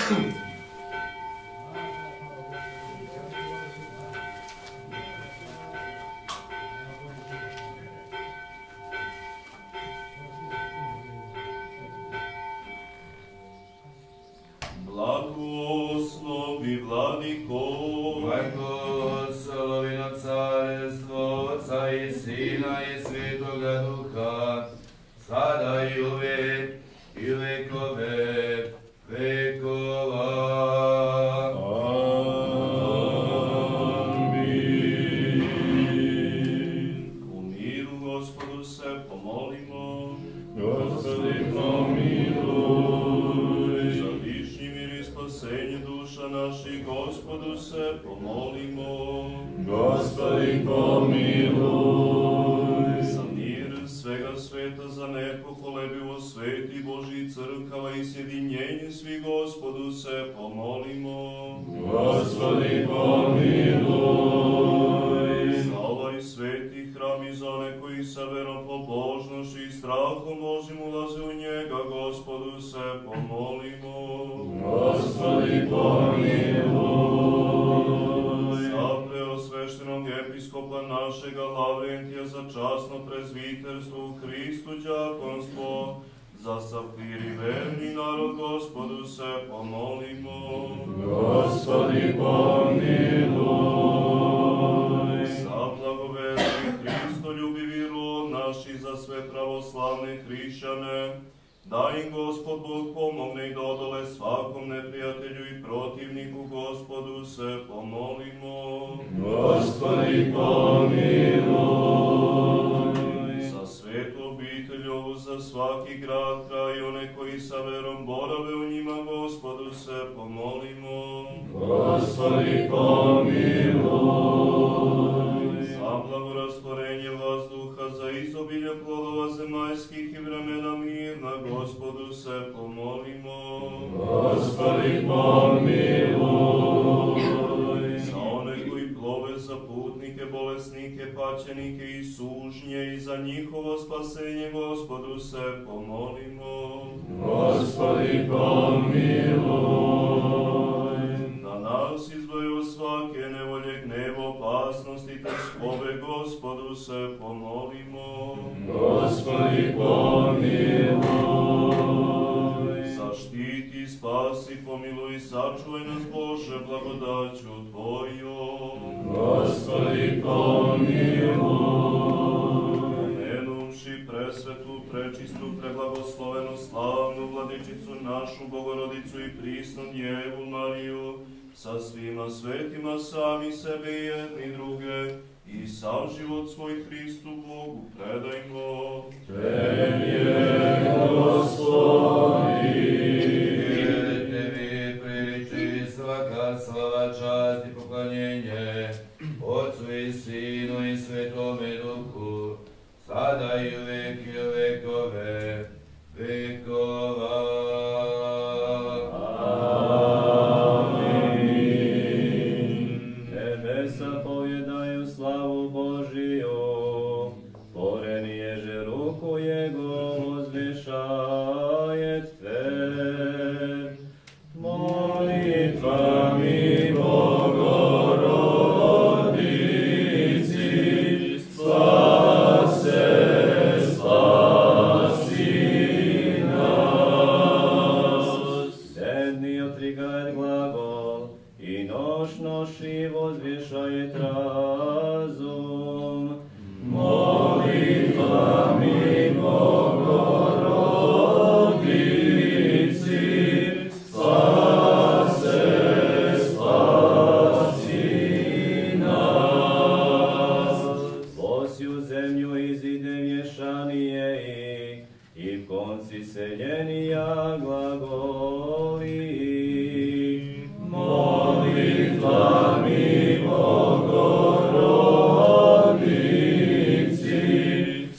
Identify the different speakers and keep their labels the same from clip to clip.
Speaker 1: Blagoslovi, Vladiko,
Speaker 2: blagoslovi na carstvo Otca i Sina i Svetoga Duha, sada i uvek i vekove vekova.
Speaker 1: Amin. U miru Gospodu se pomolimo.
Speaker 3: Gospodi pomiluj.
Speaker 1: Za višnji mir i spasenje duša naših Gospodu se pomolimo.
Speaker 3: Gospodi pomiluj.
Speaker 1: Za mir svega sveta, za nepokolebivo sveti Božji crkava i sjedinjenje svih Gospodu se pomolimo.
Speaker 3: Gospodi pomiluj.
Speaker 1: Za ovaj sveti hram i za one koji sa verom, pobožnošću i strahom Božim ulaze u njega, Gospodu se pomolimo.
Speaker 3: Gospodi pomiluj.
Speaker 1: Za preosveštenog episkopa našega Lavrentija, za časno prezviterstvo u Hristu đakonstvo, za sav klir i verni narod, Gospodu se pomolimo.
Speaker 3: Gospodi pomiluj.
Speaker 1: Za blagoverni Hristoljubivi rod naš i za sve pravoslavne hrišćane, da im Gospod Bog pomogne i da odole svakom neprijatelju i protivniku, Gospodu se pomolimo.
Speaker 3: Gospodi pomiluj.
Speaker 1: Za svetu obitelj ovu, za svaki grad, kraj i one koji sa verom borave u njima, Gospodu se pomolimo.
Speaker 3: Gospodi pomiluj.
Speaker 1: Za blagorastvorenje vazduha, za izobilje plodova zemaljskih i vremena mirna, Gospodu se pomolimo.
Speaker 3: Gospodi pomiluj.
Speaker 1: Za one koji plove, za putnike, bolesnike, paćenike i sužnje i za njihovo spasenje, Gospodu se pomolimo.
Speaker 3: Gospodi pomiluj.
Speaker 1: Da nas izbavi od svake nevolje, gneva, opasnosti, teskove, Gospodu se pomolimo.
Speaker 3: Gospodi pomiluj.
Speaker 1: Zaštiti, spasi, pomiluj, sačuvaj nas, Bože, blagodaću Tvojom.
Speaker 3: Gospodi pomiluj.
Speaker 1: Pomenuvši presvetu, prečistu, preblagoslovenu, slavnu Vladičicu našu, Bogorodicu i prisnu Djevu Mariju, sa svima svetima, sami sebe i jedni druge, i sav život svoj Hristu Bogu predajmo.
Speaker 3: Tebi, Gospodi.
Speaker 2: Tebi priliči svaka slava, čast i poklonjenje Otcu i Sinu i Svetome Duhu, sada i uvek i vekove vekova.
Speaker 4: Nebesa povjedaju slavu Božiju, poreni ježe ruku Jego uzvišaje Te. Molitvami Bogorodici, spasi nas. Sedni otrigaj glagol i noši vozvišaje razum. Molitvami Bogorodici, spasi nas. Posju zemlju izide vješanije i konci seljenija glagoli. Molitvami Bogorodici,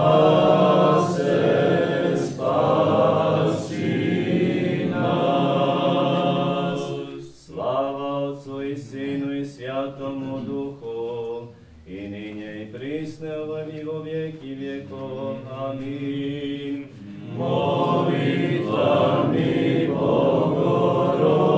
Speaker 4: spasi nas. Slava Otcu i Sinu i Svjatomu Duhu, i ninje i prisne u vijeki vjekov. Amin. Molitvami Bogorodici,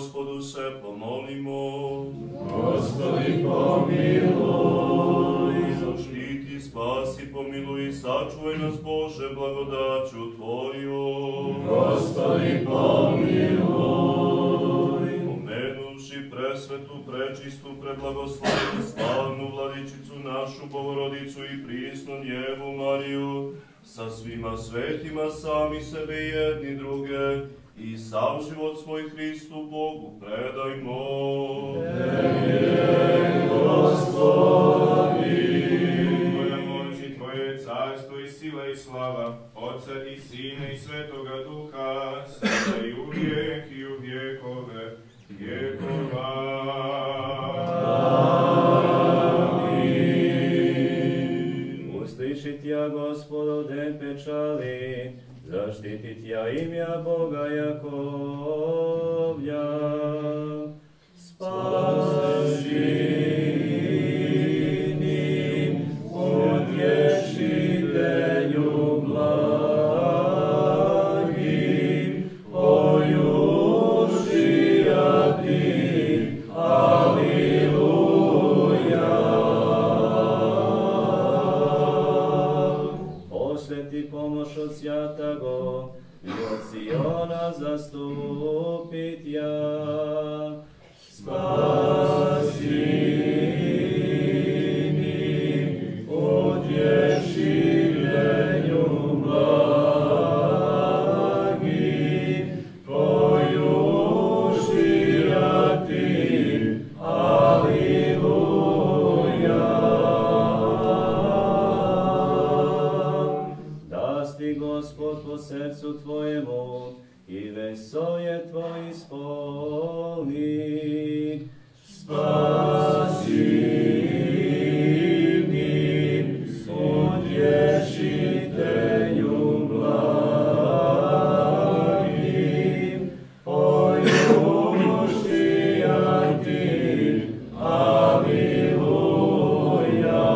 Speaker 1: Gospodu se pomolimo.
Speaker 3: Gospodi pomiluj.
Speaker 1: Zaštiti, spasi, pomiluj, sačuvaj nas Bože blagodaću Tvojom.
Speaker 3: Gospodi pomiluj.
Speaker 1: Pomenuvši presvetu, prečistu, preblagoslovenu, slavnu Vladičicu našu Bogorodicu i prisnu Djevu Mariju, sa svima svetima sami sebe i jedni druge, i sav život svoj Hristu Bogu predajmo.
Speaker 3: Tebi, Gospodi.
Speaker 5: Tvoja moć i Tvoje carstvo i sila i slava, Otca i Sina i Svetoga Duha, sada i uvijek i u vjekove vjekova.
Speaker 4: Uslišit ja, Gospodo, den pečali, zaštitit ja imja Boga Jakovlja. Spasini, utješitelju blagim, pojušija ti, aliluja. Posveti pomoć od sjatago, i od Siona zastupit ja. Spasini, utješitelju blagim, pojušija ti, aliluja. Dasti Gospod po srcu Tvojemu, i vesolje Tvoji spolni. Spasini, utješitelju blagim, pojušija ti, aliluja.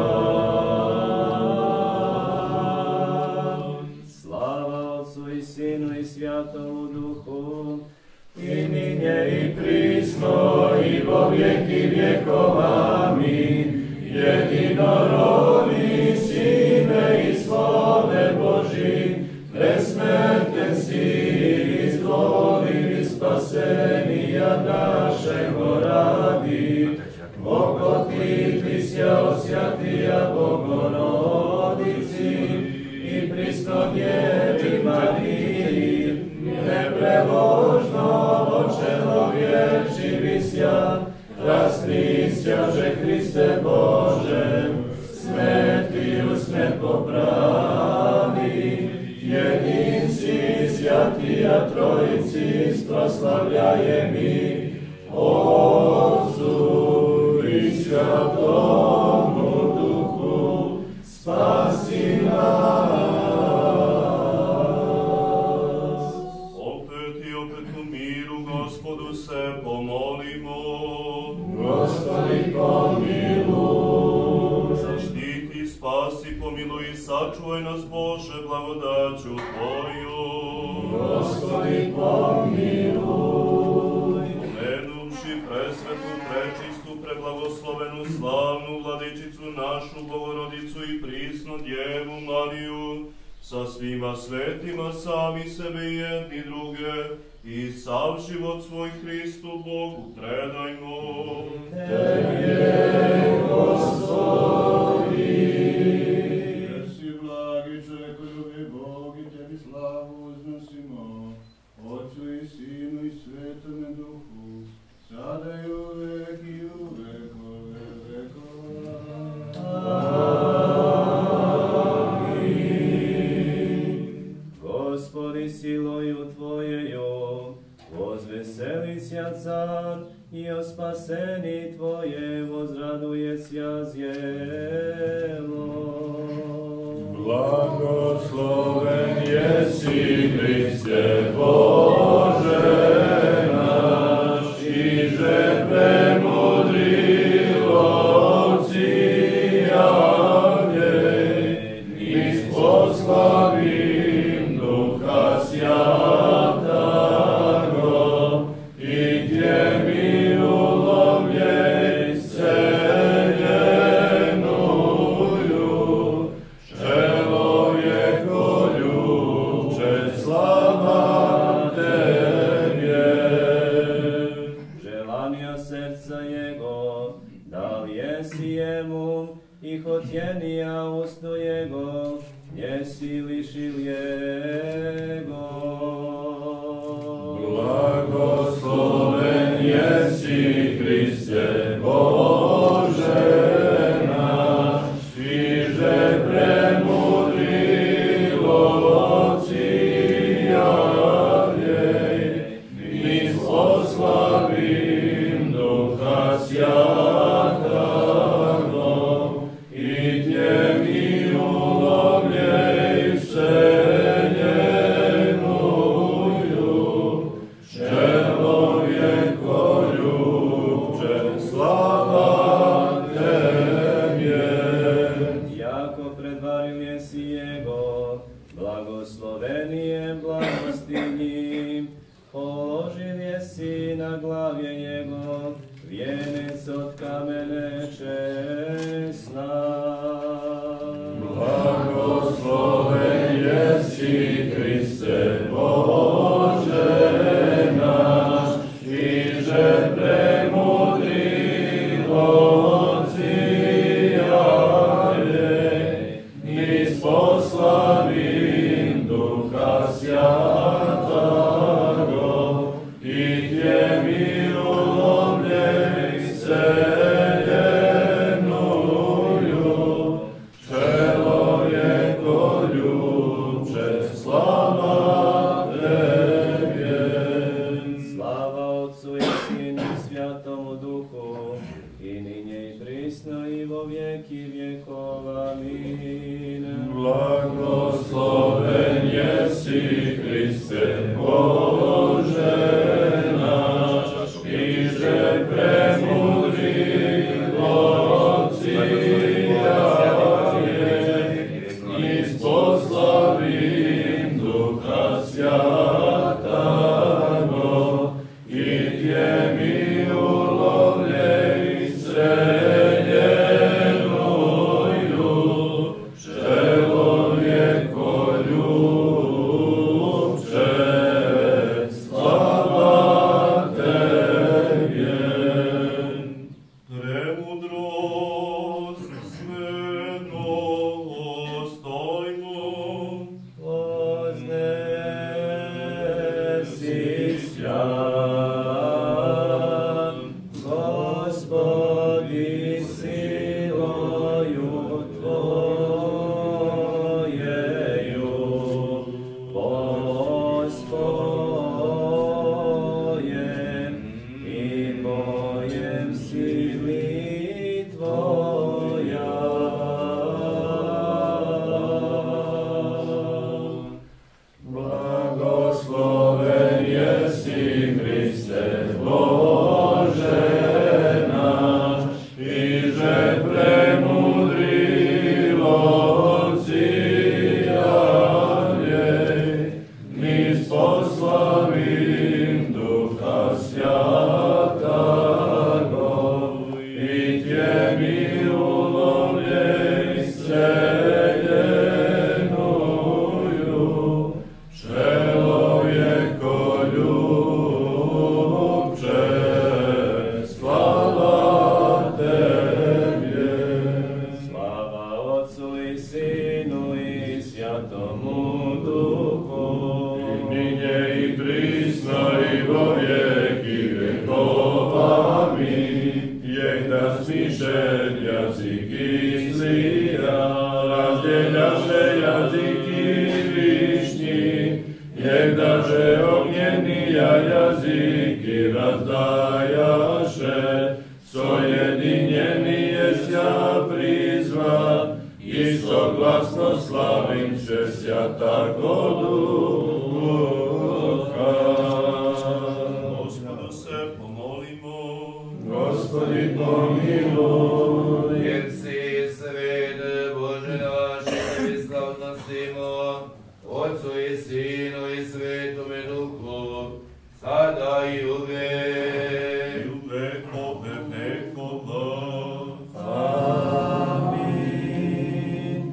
Speaker 4: Slava Otcu i Sinu i Svjatomu Duhu, i ninje i prisno i vo vjeki vjekova. Amin. Jedinorodni Sine i slave Boži, presmrten si, izvolili spasenija našego radi. Oko ti sja osjatija Bogorodici i prisno Djevi Mariji, nepreložno očelovječi visja, raskrisjaže Hriste Bože, smetiju smet popravi, jedin si sjatija Trojici, proslavljaje mi, Otcu i Svjatomu Duhu, spasi nas.
Speaker 1: Opet i opet u miru Gospodu se pomolimo.
Speaker 3: Gospodi pomiluj.
Speaker 1: Zaštiti, spasi, pomiluj i sačuvaj nas Bože blagodaću Tvojom.
Speaker 3: Gospodi pomiluj.
Speaker 1: Pomenuvši presvetu, prečistu, preblagoslovenu, slavnu Vladičicu našu Bogorodicu i prisnu Djevu Mariju, sa svima svetima sami sebe i jedni druge, i sav život svoj Hristu Bogu predajmo.
Speaker 3: Tebi, Gospodi.
Speaker 5: Jesi blagi čovjekoljubi Bog i Tebi slavu uznosimo, Otcu i Sinu i Svetome Duhu, sada i uvek i u vekove vekova.
Speaker 4: Gospodi, silою Tvojeju, возвеселися car, i o spaseni Tvoje возрадuje ся zjelo.
Speaker 3: Blagosloven jesi Hriste Bože naš, i žetve mudri lovci javlje, mi poslavim Duha Sjatago, i Tje
Speaker 4: utjenija ustu jego, njesi lišil jego.
Speaker 3: Blagosloven jesi, Hriste Bože naš, iže premudrilo cijavljej, mi oslavim Duha Sjatago, i tje mi ulovljej vseljenuju, čelovjeko ljubče, slava Tebje.
Speaker 4: Jako predvaril jesi jego, blagoslovenije blagostinji, položil jesi na glavje jego, vijenec od kamene česna.
Speaker 3: Blagosloven jesi, Hriste Bože naš, iže premudrilo cijavljej, nis poslavim Duha Sjatago, i tje milovljej vseljenuju, čelovjeko ljubče, slava Tebje.
Speaker 4: Slava Otcu i Sinu i Svjatomu Duhu, i ninje i prisno i vo vijeki vjekova. Amin.
Speaker 3: Blagosloven jesi, Hriste Bože naš, iže premudrilo cijavljej, nis poslavim Duha Sjatago, i tje mi ulovljej vseljenuju, čelovjeko ljubče, slava Tebje.
Speaker 1: Premudrost smenostojnu,
Speaker 4: Вознеси свят, Господи, силою Твоею, Господем и боем силы Твоя.
Speaker 3: Blagosloven jesi, Hriste Bože naš, iže premudrilo cijavljej, nis poslavim Duha Sjatago, i tje mi ulovljej vseljenuju, čelovjeko ljubče, slava Tebje.
Speaker 4: Slava Otcu i Sinu i Svjatomu Duhu,
Speaker 3: I ninje i prisno i vo vijeki vjekova. Amin. Jehda smišen jazik izlija, razdjeljaše jaziki višnji, jehdaže ognjenija jaziki razdajaše, sojedinjenije sja prizva, istoglasno slavim će sja tako Duha.
Speaker 1: Gospodu se pomolimo.
Speaker 3: Gospodi pomiluj.
Speaker 2: Jer si svet Bože naš, tebi slavu nosimo, Otcu i Sinu i Svetome Duhu, sada i uvek.
Speaker 1: I uvek ove vekova.
Speaker 3: Amin.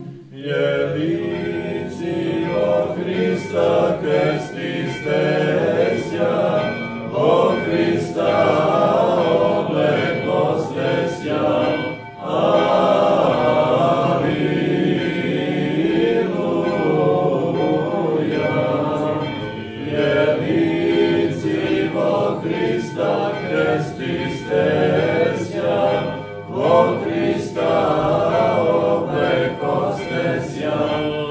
Speaker 3: Jelicio Hrista krestiste sja, o Hrista oblekloste sja. Amin. Hrista Christis Tesja, o Hrista oblekostesja.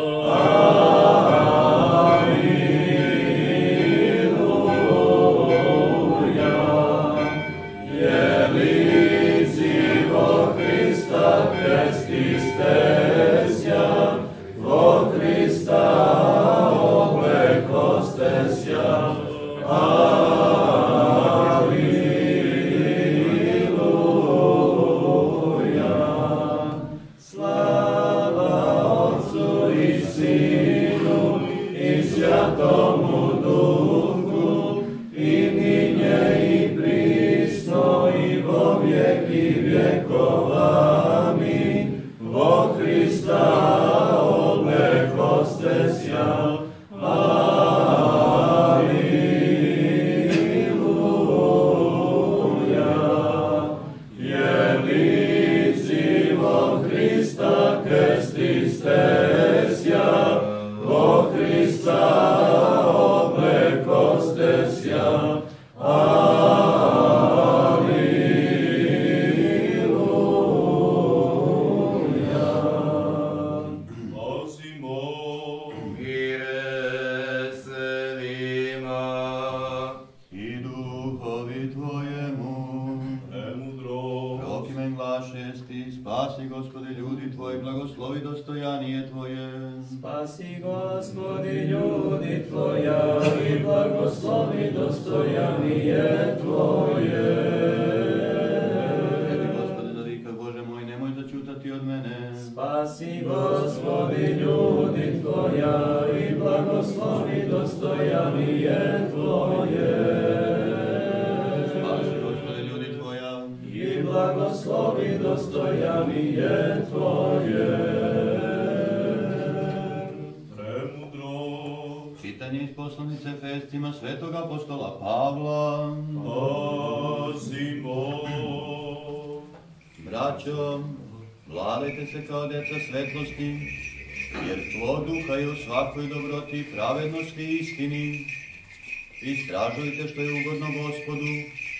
Speaker 6: Istražujte što je ugodno Gospodu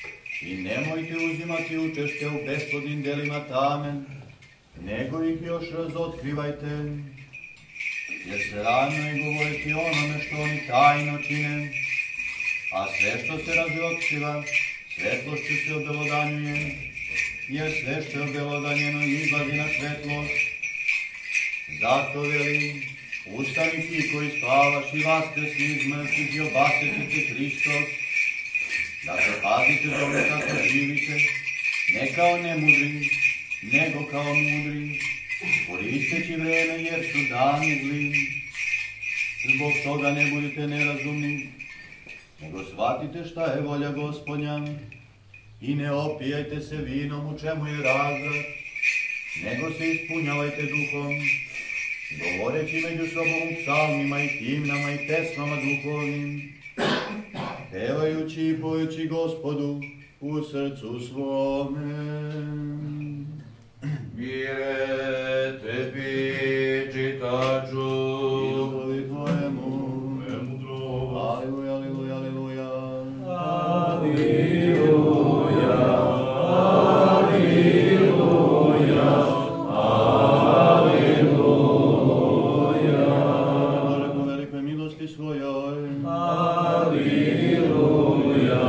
Speaker 6: i nemojte uzimati učešće u besplodnim delima tame, nego ih još razotkrivajte, jer se rano je govoriti onome što oni tajno čine, a sve što se razotkriva, svetlošću se obelodanjuje, jer sve što je obelodanjeno izlazi na svetlost. Zato velim, ustani ti koji spavaš i vaskrsni iz mrtvih i obasjeti ti Hristos, da se pazite dobro kako živite, ne kao nemudri, nego kao mudri, koristeći vreme jer su dani zli. Zbog toga ne budite nerazumni, nego shvatite šta je volja Gospodnja i ne opijajte se vinom u čemu je razvrat, nego se ispunjavajte duhom, govoreći među sobom psalmima i himnama i pesmama duhovnim, pevajući i pojući Gospodu u srcu svome.
Speaker 2: Mire tebi, čitaču,
Speaker 6: I duhovi tvojemu,
Speaker 1: Premudro.
Speaker 6: aleluja, aleluja, aleluja.
Speaker 3: Aleluja, aleluja, aleluja.
Speaker 6: Bože, po velikoj milosti svojoj,
Speaker 3: Aleluja,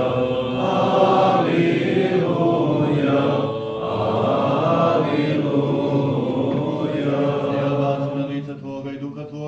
Speaker 3: aleluja, aleluja.
Speaker 6: ja bacim na lice Tvoga i duha Tvoga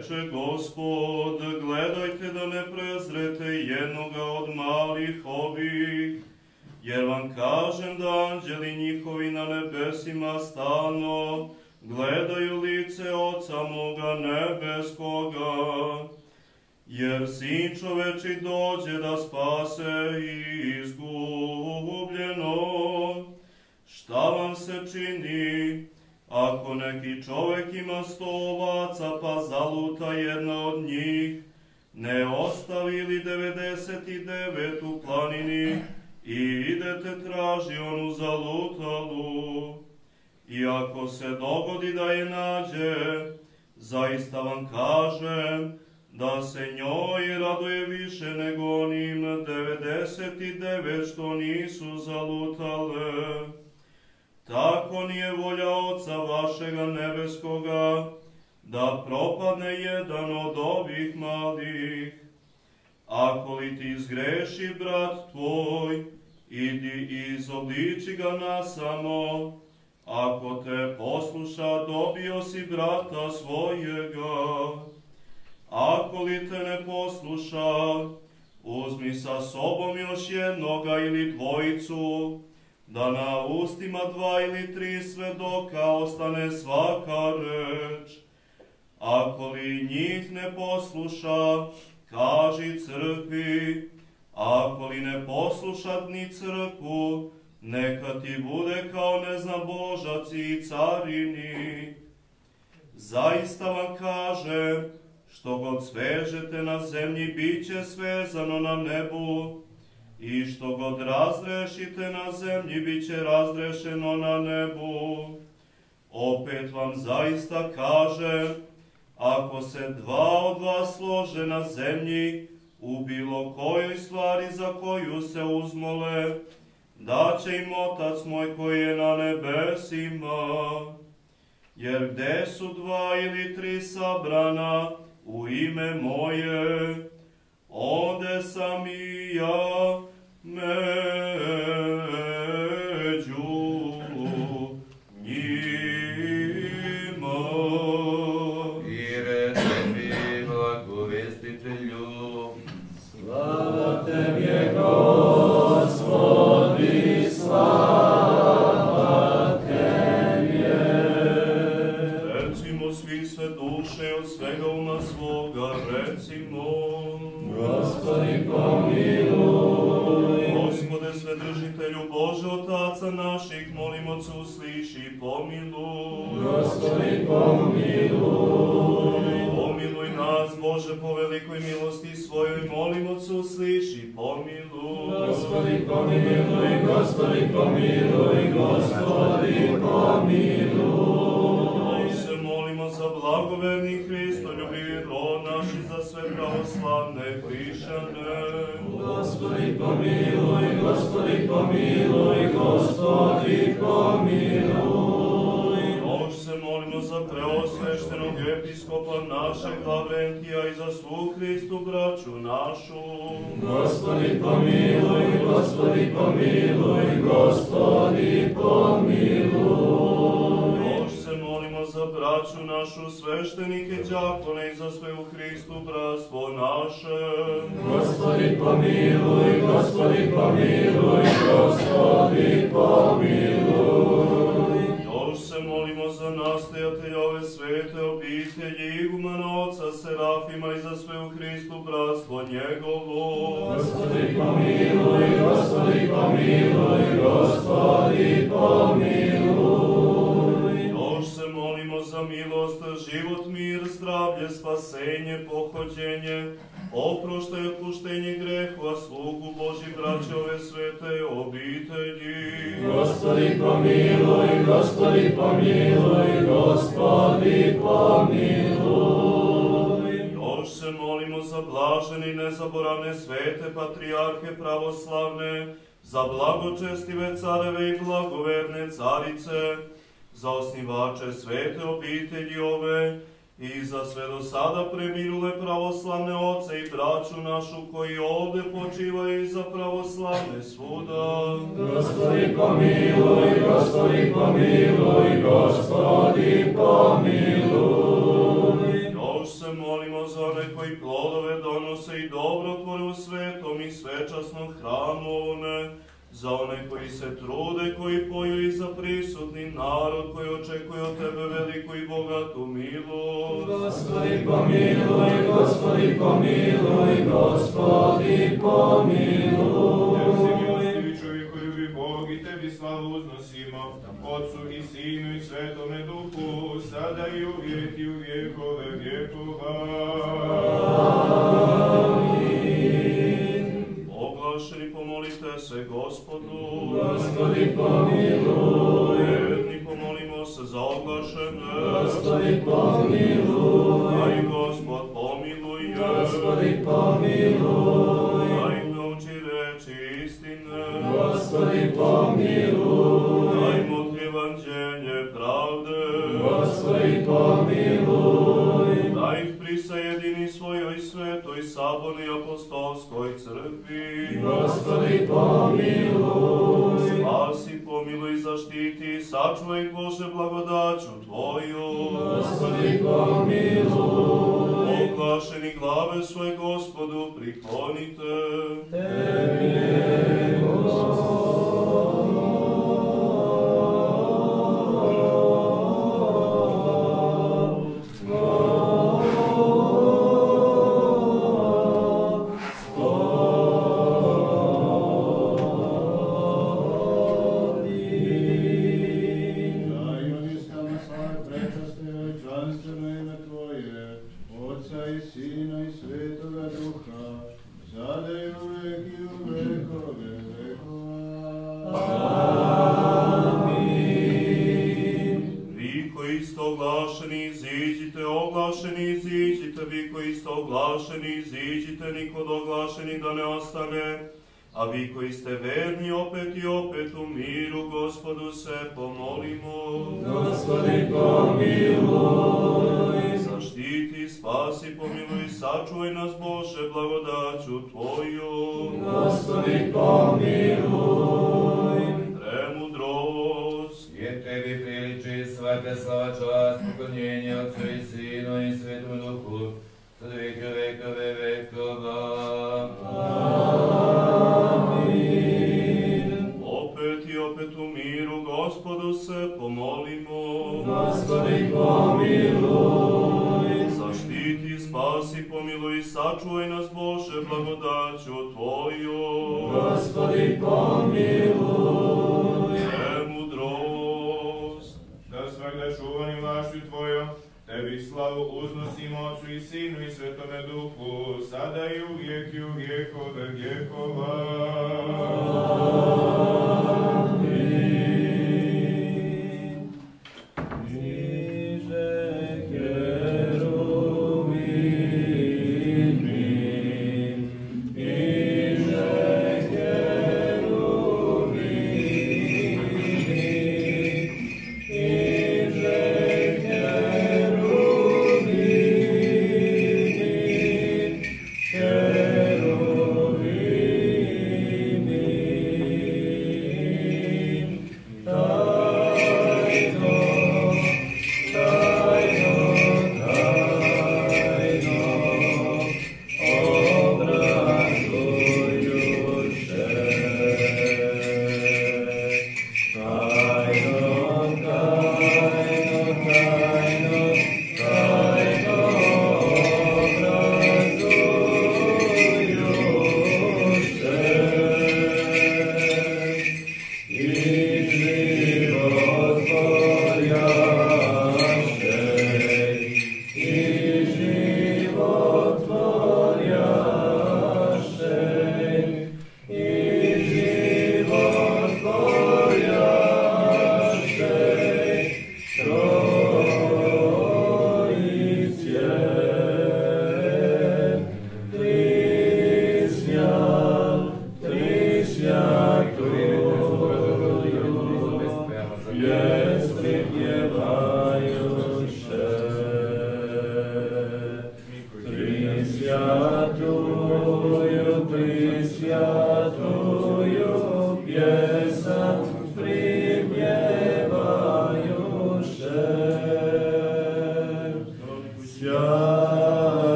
Speaker 1: Reče Gospod, gledajte da ne prezrete jednoga od malih ovih, jer vam kažem da anđeli njihovi na nebesima stalno gledaju lice Oca moga nebeskoga. Jer Sin čoveči dođe da spase izgubljeno. Šta vam se čini, ako neki čovek ima 100 ovaca, pa zaluta jedna od njih, ne ostavi li 99 u planini i idete traži onu zalutalu? I ako se dogodi da je nađe, zaista vam kažem da se njoj raduje više nego onim 99 što nisu zalutale. Tako nije volja Oca vašega nebeskoga da propadne jedan od ovih malih. Ako li ti zgreši brat tvoj, idi i izobliči ga nasamo. Ako te posluša, dobio si brata svojega. Ako li te ne posluša, uzmi sa sobom još jednoga ili dvojicu, da na ustima 2 ili 3 svedoka ostane svaka reč. Ako li njih ne posluša, kaži crkvi, ako li ne posluša ni crkvu, neka ti bude kao neznabožac i carini. Zaista vam kažem, što god svežete na zemlji, bit će svezano na nebu, i što god razrešite na zemlji, bit će razrešeno na nebu. Opet vam zaista kažem, ako se 2 od vas slože na zemlji, u bilo kojoj stvari za koju se uzmole, daće im Otac moj koji je na nebesima. Jer gde su 2 ili 3 sabrana u ime moje, onde sam i ja među njima.
Speaker 2: I reče mi blagovestitelju,
Speaker 4: slava tebi, Gospodi, slava tebi.
Speaker 1: Recimo svi sve duše od svega uma svoga, recimo:
Speaker 4: Gospodi pomiluj.
Speaker 1: Gospode Svedržitelju Bože Otaca naših, molim Otcu, usliši, pomiluj.
Speaker 4: Gospodi pomiluj.
Speaker 1: Pomiluj nas, Bože, po velikoj milosti svojoj, molim Otcu, usliši, pomiluj.
Speaker 4: Gospodi pomiluj, Gospodi pomiluj, Gospodi pomiluj.
Speaker 1: Se molimo za blagoverni Hristoljubivi rod naš i za sve pravoslavne hrišćane.
Speaker 4: Gospodi pomiluj, Gospodi pomiluj, Gospodi pomiluj.
Speaker 1: Još se molimo za preosveštenog episkopa našeg Lavrentija i za svu Hristu braću našu.
Speaker 4: Gospodi pomiluj, Gospodi pomiluj, Gospodi pomiluj.
Speaker 1: Još se molimo za braću našu, sveštenike, đakone i za sve u Hristu bratstvo naše.
Speaker 4: Gospodi pomiluj, Gospodi pomiluj, Gospodi pomiluj.
Speaker 1: Još se molimo za nastojatelja ove svete obitelji, igumana oca Serafima i za sve u Hristu bratstvo njegovo.
Speaker 4: Gospodi pomiluj, Gospodi pomiluj, Gospodi pomiluj.
Speaker 1: Još se molimo za milost, život, mir, zdravlje, spasenje, pohođenje, oproštaj, otpuštenje grehova, slugu Božji, braće ove svete obitelji.
Speaker 4: Gospodi pomiluj, Gospodi pomiluj, Gospodi pomiluj.
Speaker 1: Još se molimo za blažene i nezaboravne svete patrijarhe pravoslavne, za blagočestive careve i blagoverne carice, za osnivače svete obitelji ove i za sve do sada preminule pravoslavne oce i braću našu koji ovde počivaju i za pravoslavne svuda.
Speaker 4: Gospodi pomiluj, Gospodi pomiluj, Gospodi pomiluj.
Speaker 1: Još se molimo svečasnom hramu ovome, za one koji se trude, koji poju i za prisutni narod koji očekuje od Tebe veliku i bogatu milost.
Speaker 4: Gospodi pomiluj, Gospodi pomiluj, Gospodi pomiluj.
Speaker 7: Jer si milostivi čovjekoljubi Bog i Tebi slavu uznosimo, Otcu i Sinu i Svetome Duhu, sada i uvijek i u vjekove vjekova.
Speaker 1: Oglašeni pomolite se Gospodu.
Speaker 4: Gospodi pomiluj.
Speaker 1: Vjerni pomolimo se za oglašene.
Speaker 4: Gospodi pomiluj.
Speaker 1: Aj Gospod pomiluje.
Speaker 4: Gospodi pomiluj.
Speaker 1: Aj nauči reči istine.
Speaker 4: Gospodi pomiluj.
Speaker 1: Dajmo evanđelje pravde.
Speaker 4: Gospodi pomiluj.
Speaker 1: Daj ih prisajedini svojoj svetoj sabornoj apostolskoj crkvi.
Speaker 4: Gospodi pomiluj.
Speaker 1: Spasi, pomiluj, zaštiti, sačuvaj Bože blagodaću Tvoju.
Speaker 4: Gospodi pomiluj.
Speaker 1: Oglašeni glave svoje Gospodu priklonite.
Speaker 4: Tebi je niko doglašeni da ne ostane, a vi koji ste verni opet i opet u miru Gospodu se pomolimo. Gospodi pomiluj.
Speaker 1: Zaštiti, spasi, pomiluj, sačuvaj nas Bože blagodaću Tvoju.
Speaker 4: Gospodi pomiluj.
Speaker 1: Premudrost.
Speaker 2: Jer Tebi priliči svaka slava, čast, poklonjenje Otcu i Sinu i Svetom Duhu, sad veke vekove vekova.
Speaker 4: Amin.
Speaker 1: Opet i opet u miru Gospodu se pomolimo.
Speaker 4: Gospodi pomiluj.
Speaker 1: Zaštiti, spasi, pomiluj, sačuvaj nas Bože blagodaću Tvoju.
Speaker 4: Gospodi pomiluj.
Speaker 1: Premudrost.
Speaker 7: Da svakda čuvani vlašću Tvojom, Tebi slavu uznosimo Otcu i Sinu i Svetome Duhu, sada i uvijek i u vjekove vjekova.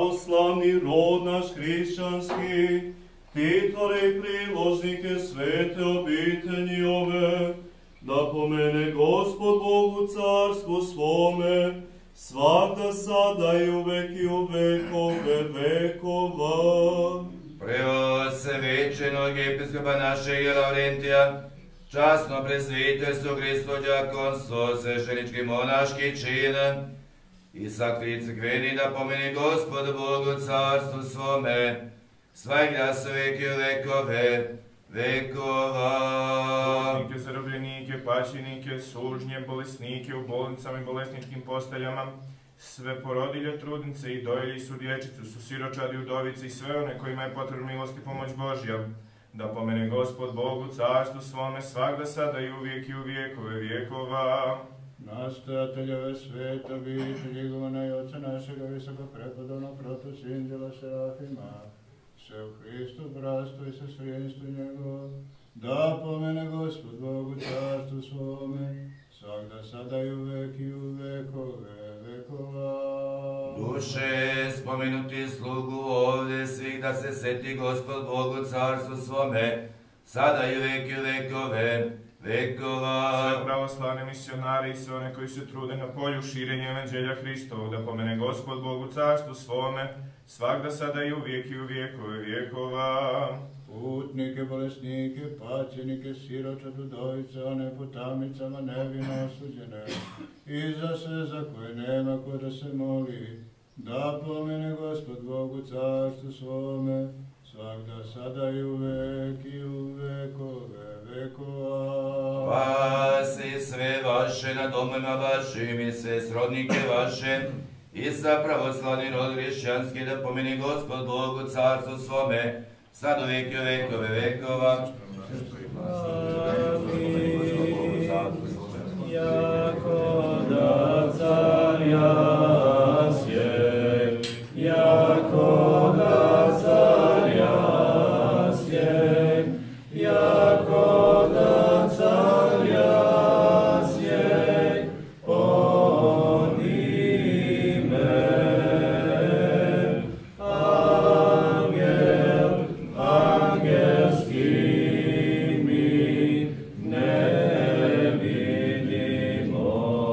Speaker 1: pravoslavni rod naš hrišćanski, titore i priložnike svete obitelji ove, da pomene Gospod Bog u carstvu svome, svakda sada i uvek i u vekove vekova.
Speaker 2: Preosvećenog episkopa našeg Laurentija, časno presviterstvo, Hristo đakonstvo, sveštenički monaški čin, i sakri crkveni da pomeni Gospod Bog u carstvu svome, svagda se veki u vekove vekova.
Speaker 7: Bolesnike, zarobljenike, pačenike, sužnje, bolesnike u bolnicama i bolesničkim posteljama, sve porodilje, trudnice i dojilje i sudječicu, su siročadi, udovice i sve one kojima je potrebna milost i pomoć Božja, da pomene Gospod Bog u carstvu svome, svagda sada i uvijek i u vijekove vijekova.
Speaker 5: Nastojateljeve sveta biće njegovana i Otca našega visoko prepodobnog protosinđela Serafima, se u Hristu bratstvo i sestrinstvo njegovo, da pomene Gospod Bog u carstvu svome, svagda sada i uvek i u vekove vekova.
Speaker 2: Duše, spomenuti slugu ovdje svih, da se seti Gospod Bog u carstvu svome, sada i uvek i u vekove vekova.
Speaker 7: Sve pravoslavne misionari i sve one koji se trude na polju širenja evanđelja Hristovog, da pomene Gospod Bog u carstvu svome, svagda sada i uvijek i u vijekove vijekova.
Speaker 5: Putnike, bolesnike, pacijenike, siročad, udovice, one po tamnicama nevino osuđene, i za sve za koje nema ko da se moli, da pomene Gospod Bog u carstvu svome, svagda sada i uvek i u vekove vekova.
Speaker 2: Vas i sve vaše na domovima vašim i sve srodnike vaše, i sa pravoslavni rod hrišćanski, da pomeni Gospod Bog u carstvu svome, sad u veki u vekove vekova.
Speaker 3: Jako da carja sje, jako da carja sje, jako da carja sje, on ime, angelski mi ne vidimo.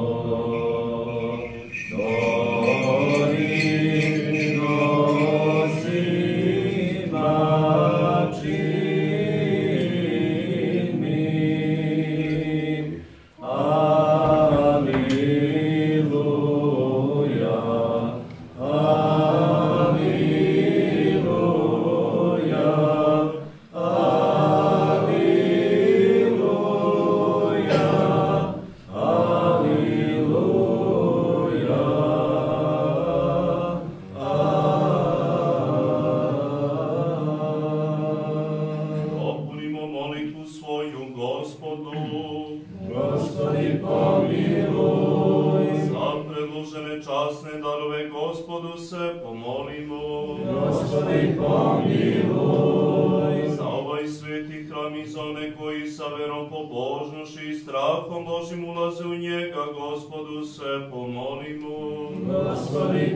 Speaker 1: Gospodu se pomolimo.
Speaker 3: Gospodi pomiluj.
Speaker 1: Za ovaj sveti hram i za one koji sa verom, pobožnošću i strahom Božim ulaze u njega, Gospodu se pomolimo.
Speaker 3: Gospodi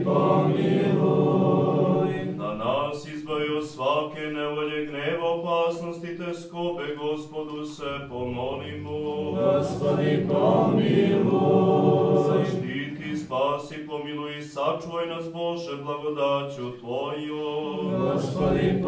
Speaker 3: pomiluj.
Speaker 1: Da nas izbavi od svake nevolje, gneva, opasnosti te skobe, Gospodu se pomolimo.
Speaker 3: Gospodi pomiluj.
Speaker 1: Zaštiti, spasi, pomiluj i sačuvaj nas, Bože, blagodaću Tvojom.
Speaker 3: Gospodi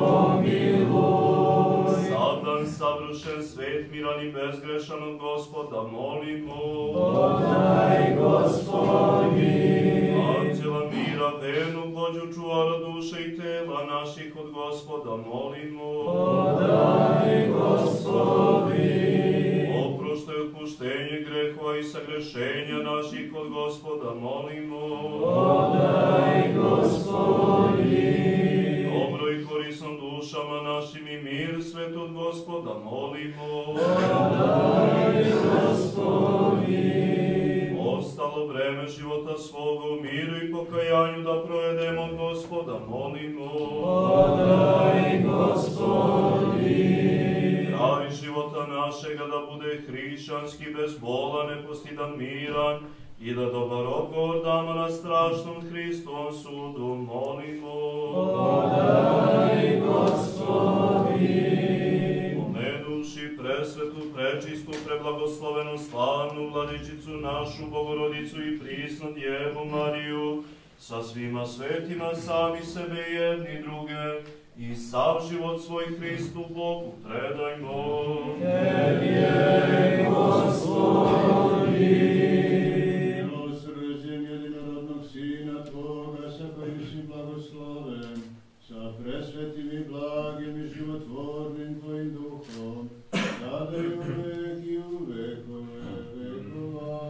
Speaker 3: pomiluj.
Speaker 1: Sadan, savršen, svet, miran i bezgrešan od Gospoda molimo.
Speaker 3: Podaj, Gospodi.
Speaker 1: Anđela mira, vernog vođu, čuvara duše i tela naših od Gospoda molimo.
Speaker 3: Podaj, Gospodi.
Speaker 1: Oproštaj, otpuštenje grehova i sagrešenja naših od Gospoda molimo.
Speaker 3: Podaj, Gospodi.
Speaker 1: Dobro i korisno dušama našim i mir svet od Gospoda molimo.
Speaker 3: Podaj, Gospodi.
Speaker 1: Ostalo vreme života svoga u miru i pokajanju da provedemo od Gospoda molimo.
Speaker 3: Podaj, Gospodi.
Speaker 1: Kraj života našega da bude hrišćanski, bez bola, nepostidan, miran i da dobar odgovor damo na strašnom Hristovom sudu, molimo.
Speaker 3: Podaj, Gospodi.
Speaker 1: Pomenuši presvetu, prečistu, preblagoslovenu, slavnu Vladičicu našu, Bogorodicu i prisnu Djevu Mariju, sa svima svetima, sami sebe jedni druge, i sav život svoj Hristu Bogu predajmo.
Speaker 3: Tebi, Gospodi.
Speaker 5: Milosrđem jedinorodnog Sina Tvoga, sa kojim si blagosloven, sa presvetim i blagim i životvornim Tvojim duhom, sada i uvek i u vekove vekova.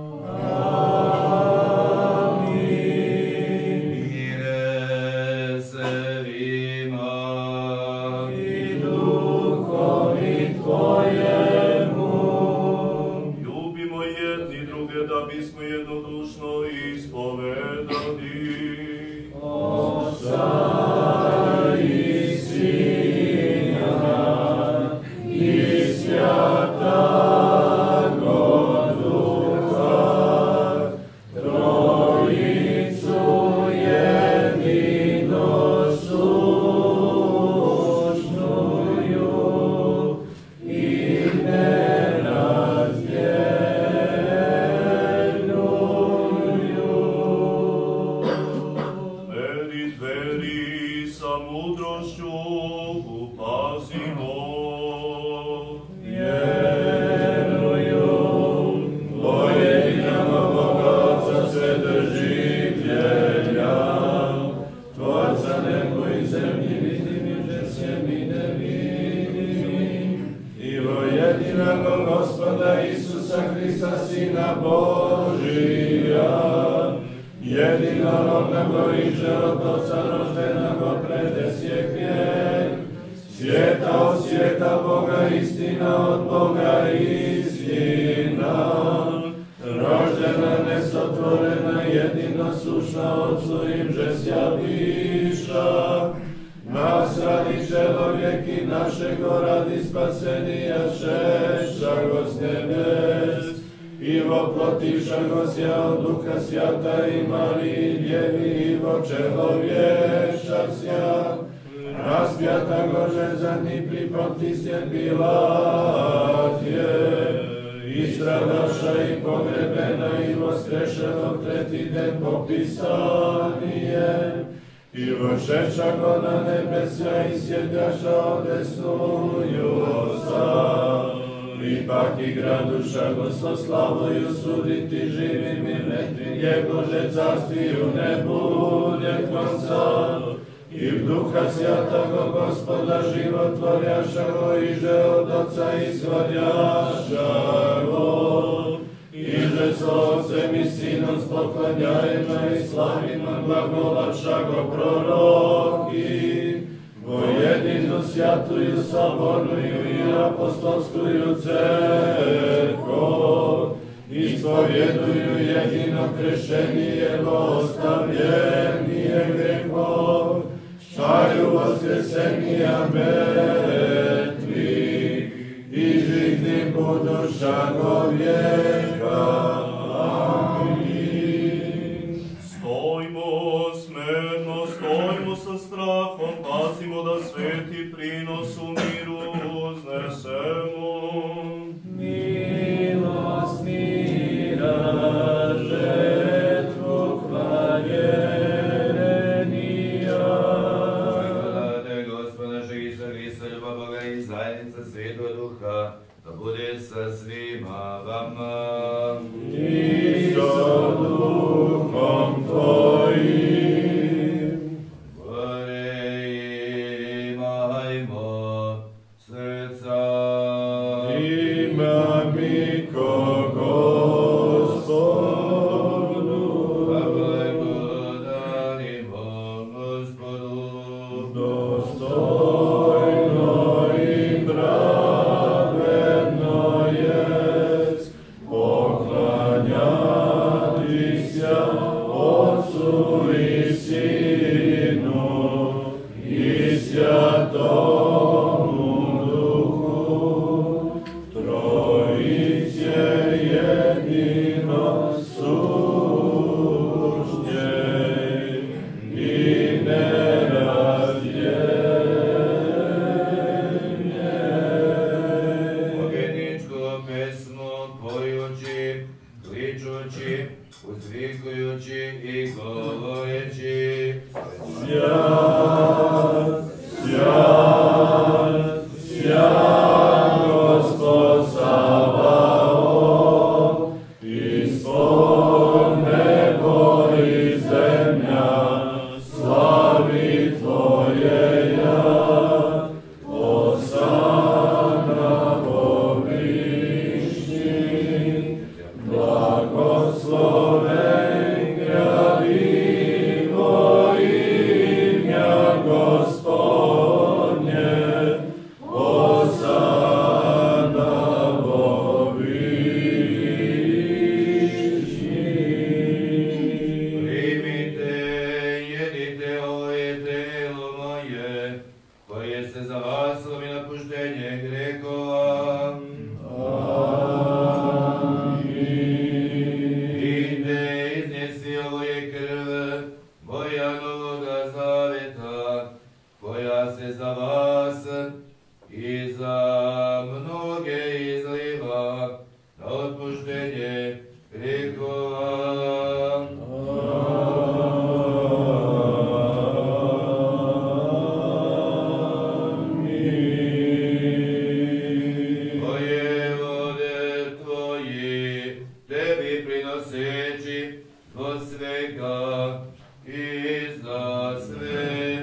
Speaker 1: Da bismo jednodušno ispovedali.
Speaker 3: Otca i Sina i Svjatoga Duha, Trojicu jedinosušnuju i Gospoda Isusa Hrista, Sina Božija, jedinorodnog i od Otca rođenog predesjeknjen, svijeta od svijeta Boga, istina od Boga, istina, rođena, nesotvorena, jedinosušna, Otcu im že sjaviša, nas radi čelovjek i našego radi spasenija šešago s nebes, i voplotišago sja od Duha Svjata i Mariji Djevi i vo čelovječa sja, raspjatago žezani pri Pontisjem Pilatje, istradaša i pogrebena i voskrešeno treti den popisanije, i vošečago na nebesja i sjedjaša odesnuju Otca, ipak i gradušago so slavuju suditi živim i mrtvim, je Bože carstvu ne bude konca, i v Duha Svjatago Gospoda životvorjašago iže od Otca ishodjašago, iže s Otcem i Sinom spoklanjajmo i slavimo glagolašago proroki, vo jedinu svjatuju sabornuju i apostolskuju cerko, ispovjeduju jedino krešenije, ostavljenije grehov, šaju vaskrsenija mrtvi i živni budušago vijeka. Amin.
Speaker 1: Stojmo smerno, stojmo sa strahom, pazimo da sveti prinos u miru uznesemo.
Speaker 3: Milosni žrtvu hvaljenija.
Speaker 2: Hvala Gospoda našeg Isusa Hrista, ljubav Boga i zajednica Svetog Duha, da bude sa svima vama.
Speaker 3: I sa duhom tvojim.
Speaker 2: Imajmo srca.
Speaker 3: Imam i ko Gospodu.
Speaker 2: Blagodarimo Gospodu.
Speaker 3: Dostojno i pravedno jest poklanjati se Otcu i
Speaker 2: blagoslov i napuštenje grehova. Ide, iznesi, ovo je krv moja novoga zaveta, koja se za vas i za mnoge izliva na otpuštenje grehova. Vojevode tvoji, tebi prinoseći od svega i za sve.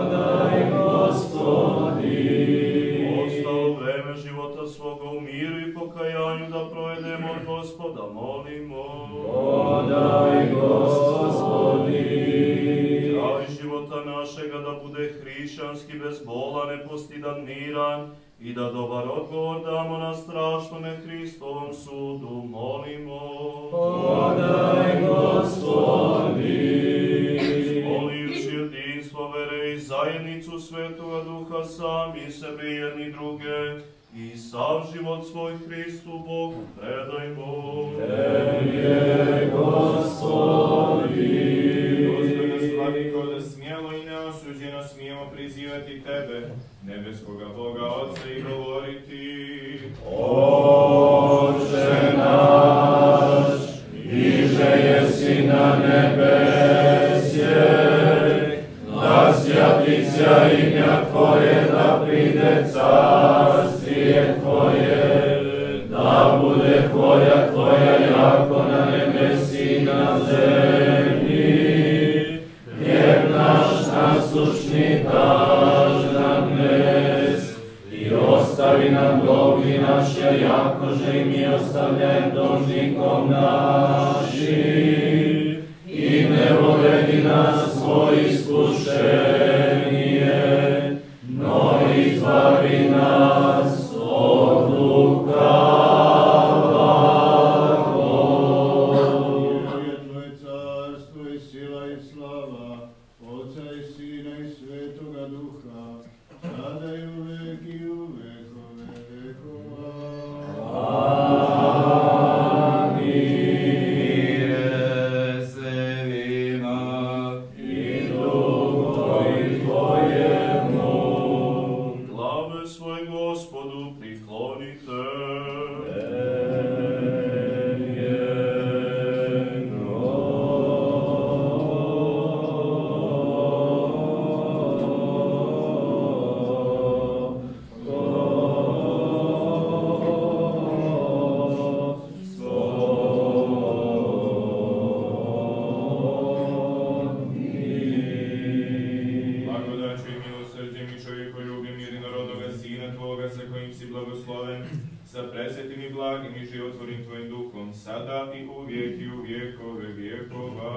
Speaker 1: Ostalo vreme života svoga u miru i pokajanju da provedemo od Gospoda, molimo.
Speaker 3: Podaj, Gospodi.
Speaker 1: Kraj života našega da bude hrišćanski, bezbolan, nepostidan, miran i da dobar odgovor damo na strašnome Hristovom sudu, molimo.
Speaker 3: Podaj, Gospodi.
Speaker 1: Molijući jedinstvo vere i zajednicu Svetoga Duha, sami sebe i jedni druge, i sav život svoj Hristu Bogu predajmo.
Speaker 3: Tebi, Gospodi.
Speaker 7: Dostojno slaviko da smjelo i neosuđeno smijemo prizivati Tebe, nebeskoga Boga Otca, i govoriti:
Speaker 3: Oče naš, iže jesi na nebesje, da svjatica imja Tvoje, da pride carstije Tvoje, da bude volja Tvoja jako na nebesi i na zemlji. Hljeb naš nasušni daš nam dnes i ostavi nam dolgi naše, jakože i mi ostavljaj dužnikom našim. I ne uvedi nas svoj iskušenje, no izbavi nas od lukavog.
Speaker 5: Je Tvoje carstvo i sila i slava, Otca i Sina i Svetoga Duha, sada i uvek i u vekove vekova.
Speaker 1: Glave svoj Gospodu priklonite.
Speaker 7: Blagodaću i milosrđem i čovjekoljubjem jedinorodoga Sina Tvoga, sa kojim si blagosloven, sa presvetim i blagim i životvornim Tvojim Duhom, sada i uvijek i u vjekove vjekova.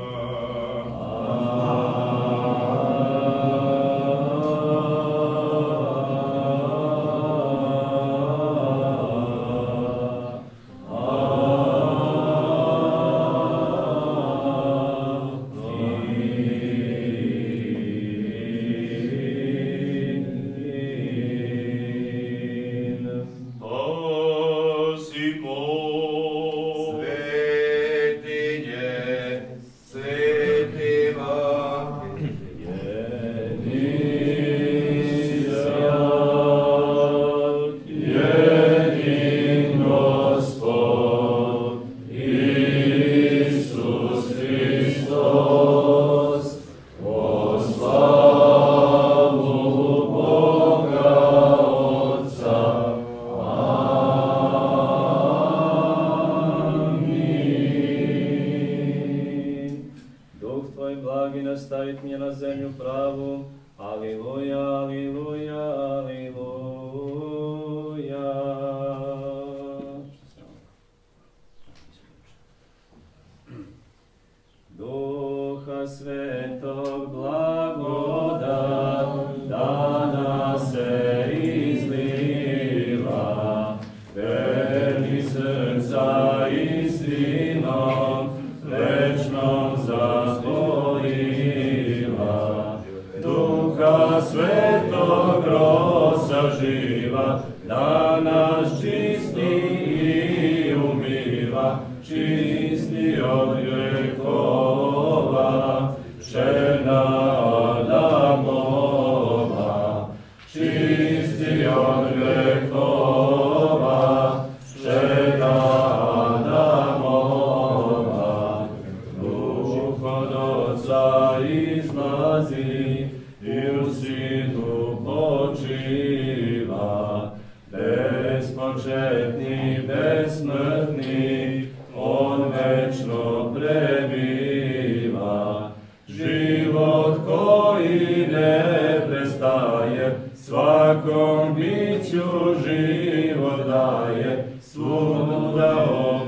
Speaker 3: Svakom biću život daje, svuda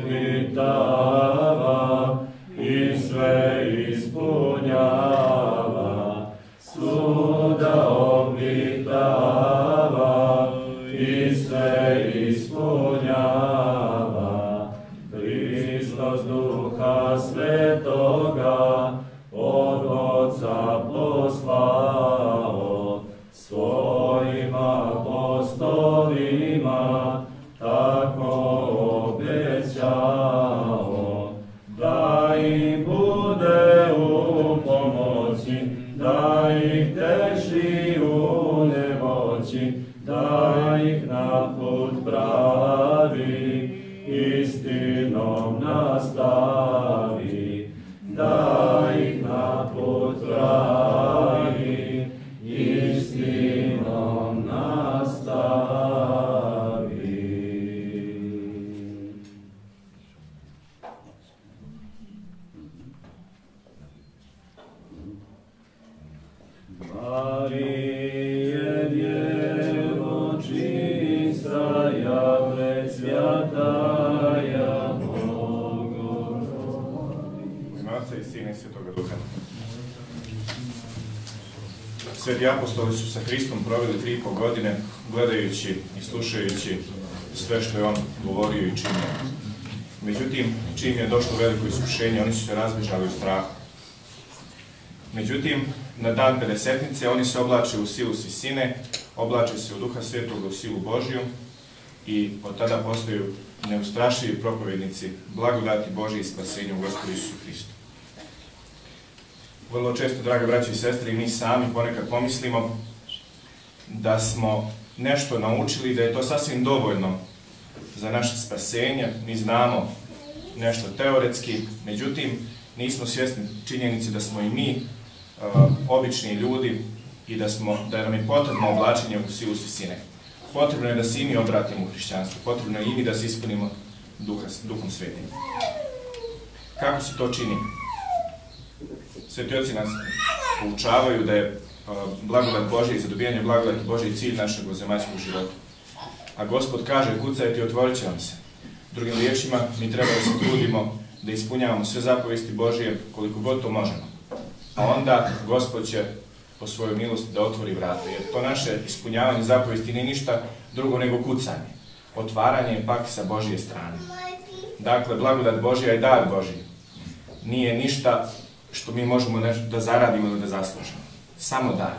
Speaker 3: obitava i sve ispunjava, svuda obitava i sve ispunjava. Hristos Duha Svetoga od Otca poslao, svojim apostolima tako obećao, da im bude u pomoći, da ih teši u nemoći, da ih na put pravi istinom nastavi, da ih na put pravi istinom nastavi. Marije, Djevo čista, ja presvjata, ja
Speaker 7: Bogorodice. Oca i Sina i Svetoga Duha. Sveti apostoli su sa Hristom proveli 3,5 godine gledajući i slušajući sve što je on govorio i činio. Međutim, čim je došlo veliko iskušenje, oni su se razbježali u strahu. Međutim, na dan Pedesetnice oni se oblače u silu Svisine, oblače se u Duha Svetoga u silu Božiju i od tada postaju neustrašivi propovednici blagodati Božje i spasenja u Gospodu Isusu Hristu. Vrlo često, draga braće i sestre, i mi sami ponekad pomislimo da smo nešto naučili, da je to sasvim dovoljno za naše spasenje. Mi znamo nešto teoretski, međutim, nismo svjesni činjenici da smo i mi obični ljudi i da nam je potrebno oblačenje u silu Svisine. Potrebno je da se i mi obratimo u hrišćanstvo, potrebno je i mi da se ispunimo Duhom Svetim. Kako se to čini? Sveti oci nas poučavaju da je blagodat Božja i za dobijanje blagodati Božje cilj našeg zemaljskog života. A Gospod kaže, kucajte i otvorit će vam se. Drugim riječima, mi treba da se trudimo da ispunjavamo sve zapovesti Božje koliko god to možemo. A onda Gospod će po svojoj milosti da otvori vrata. Jer to naše ispunjavanje zapovesti nije ništa drugo nego kucanje. Otvaranje je pak sa Božje strane. Dakle, blagodat Božja je dar Božji. Nije ništa što mi možemo nešto da zaradimo ili da zaslužimo. Samo dar.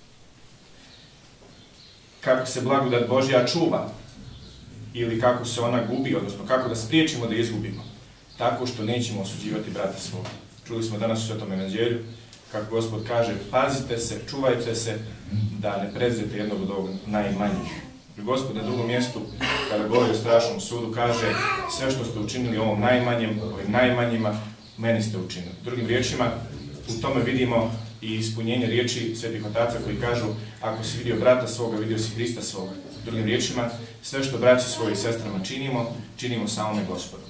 Speaker 7: Kako se blagodat Božja čuva ili kako se ona gubi, odnosno kako da spriječimo da izgubimo, tako što nećemo osuđivati brata svoga. Čuli smo danas u Svetom Evanđelju kako Gospod kaže, pazite se, čuvajte se da ne prezrete jednog od ovog najmanjih. I Gospod na drugom mjestu, kada govori o strašnom sudu, kaže, sve što ste učinili ovom najmanjem, ovim najmanjima, meni ste učinili. Drugim riječima, u tome vidimo i ispunjenje riječi svetih otaca koji kažu, ako si vidio brata svoga, vidio si Hrista svoga. Drugim riječima, sve što braći svoji i sestrama činimo samome Gospodu.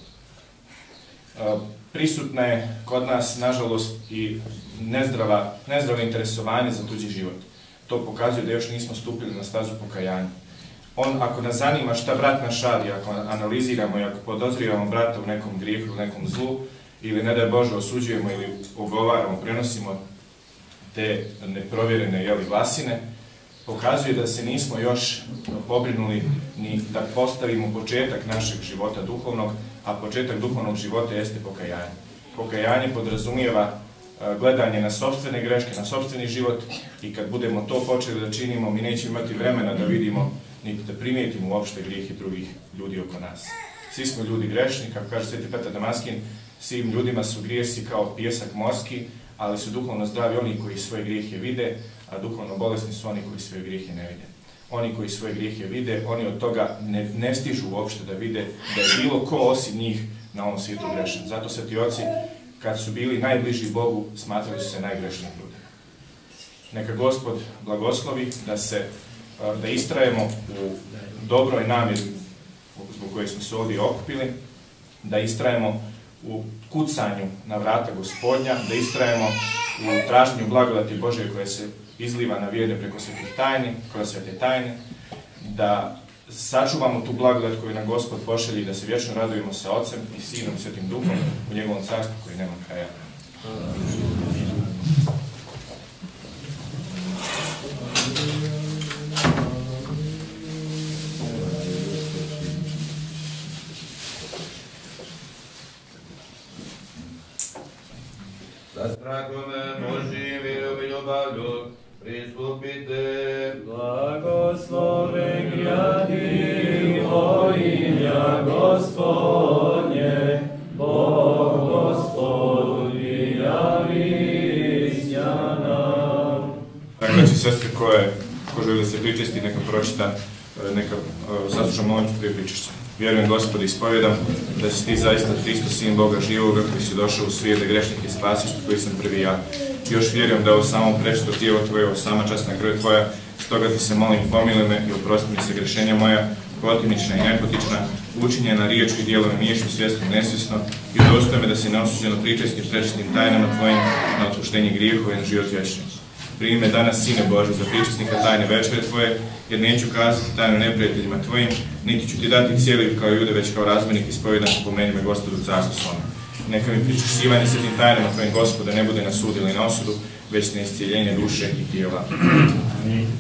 Speaker 7: Prisutna je kod nas, nažalost, i nezdravo interesovanje za tuđi život. To pokazuje da još nismo stupili na stazu pokajanja. Ako nas zanima šta brat naš radi, ako analiziramo i ako podozrivamo brata u nekom grijehu, u nekom zlu, ili ne daj Bože osuđujemo ili ogovaramo, prenosimo te neprovjerene glasine, pokazuje da se nismo još pobrinuli ni da postavimo početak našeg života duhovnog, a početak duhovnog života jeste pokajanje. Pokajanje podrazumijeva gledanje na sopstvene greške, na sopstveni život i kad budemo to počeli da činimo, mi nećemo imati vremena da vidimo niti da primijetimo uopšte grijehe drugih ljudi oko nas. Svi smo ljudi grešni, kako kaže Sveti Petar Damaskin, svim ljudima su grijesi kao pijesak morski, ali su duhovno zdravi oni koji svoje grijehe vide, a duhovno bolesni su oni koji svoje grijehe ne vide. Oni koji svoje grijehe vide, oni od toga ne stižu uopšte da vide da je bilo ko osim njih na ovom svijetu grešan. Zato sveti oci, kad su bili najbliži Bogu, smatrali su se najgrešnijim ljudima. Neka Gospod blagoslovi da istrajemo u dobroj namjeri zbog koje smo se ovdje okupili, da istrajemo u kucanju na vrata Gospodnja, da istrajemo u traženju blagodati Božje koje se izliva na vjerne preko svetih tajni, kroz svete tajne, da sačuvamo tu blagodat koju nam Gospod pošalji, da se vječno radujemo sa Ocem i Sinom i Svetim Duhom u njegovom carstvu koji nema kraja.
Speaker 2: Sa strahom Božjim vjerom i ljubavlju pristupite.
Speaker 3: Blagosloven gradi o imja Gospodnje, Bog Gospodi javistja nam.
Speaker 7: Dakle, sestre ko želi da se pričesti, neka pročita, neka sasluša molitvu prije pričešća. Vjerujem, Gospode, ispovjedam da si ti zaista Hristos, Sin Boga živoga, koji si došao u svijet da grešnike spasiš, koji sam prvi ja. Još vjerujem da ovo samo prečito tijelo Tvoje, ovo sama časna krv Tvoja, stoga ti se molim, pomiluj me i oprosti mi se grešenja moja, protivnična i nepotična, učinjena riječu i djelom miješću svjesno i nesvjesno, i udostojme da si neosuđeno pričestim prečistim tajnama Tvojim na otpuštenje grijehova i na život vječni. Primi me danas, Sine Bože, za pričesnika tajne večere Tvoje, jer neću kazati tajnu neprijateljima Tvojim, niti ću ti dati cijeli kao Jude, već kao razmenik ispovjedan, pomeni me Gospodu carstvo svome. Neka mi pričešćivanje s tim tajnama Tvojim, Gospode, ne bude na sud ili na osudu, već na iscijeljenje duše i tijela. Amen.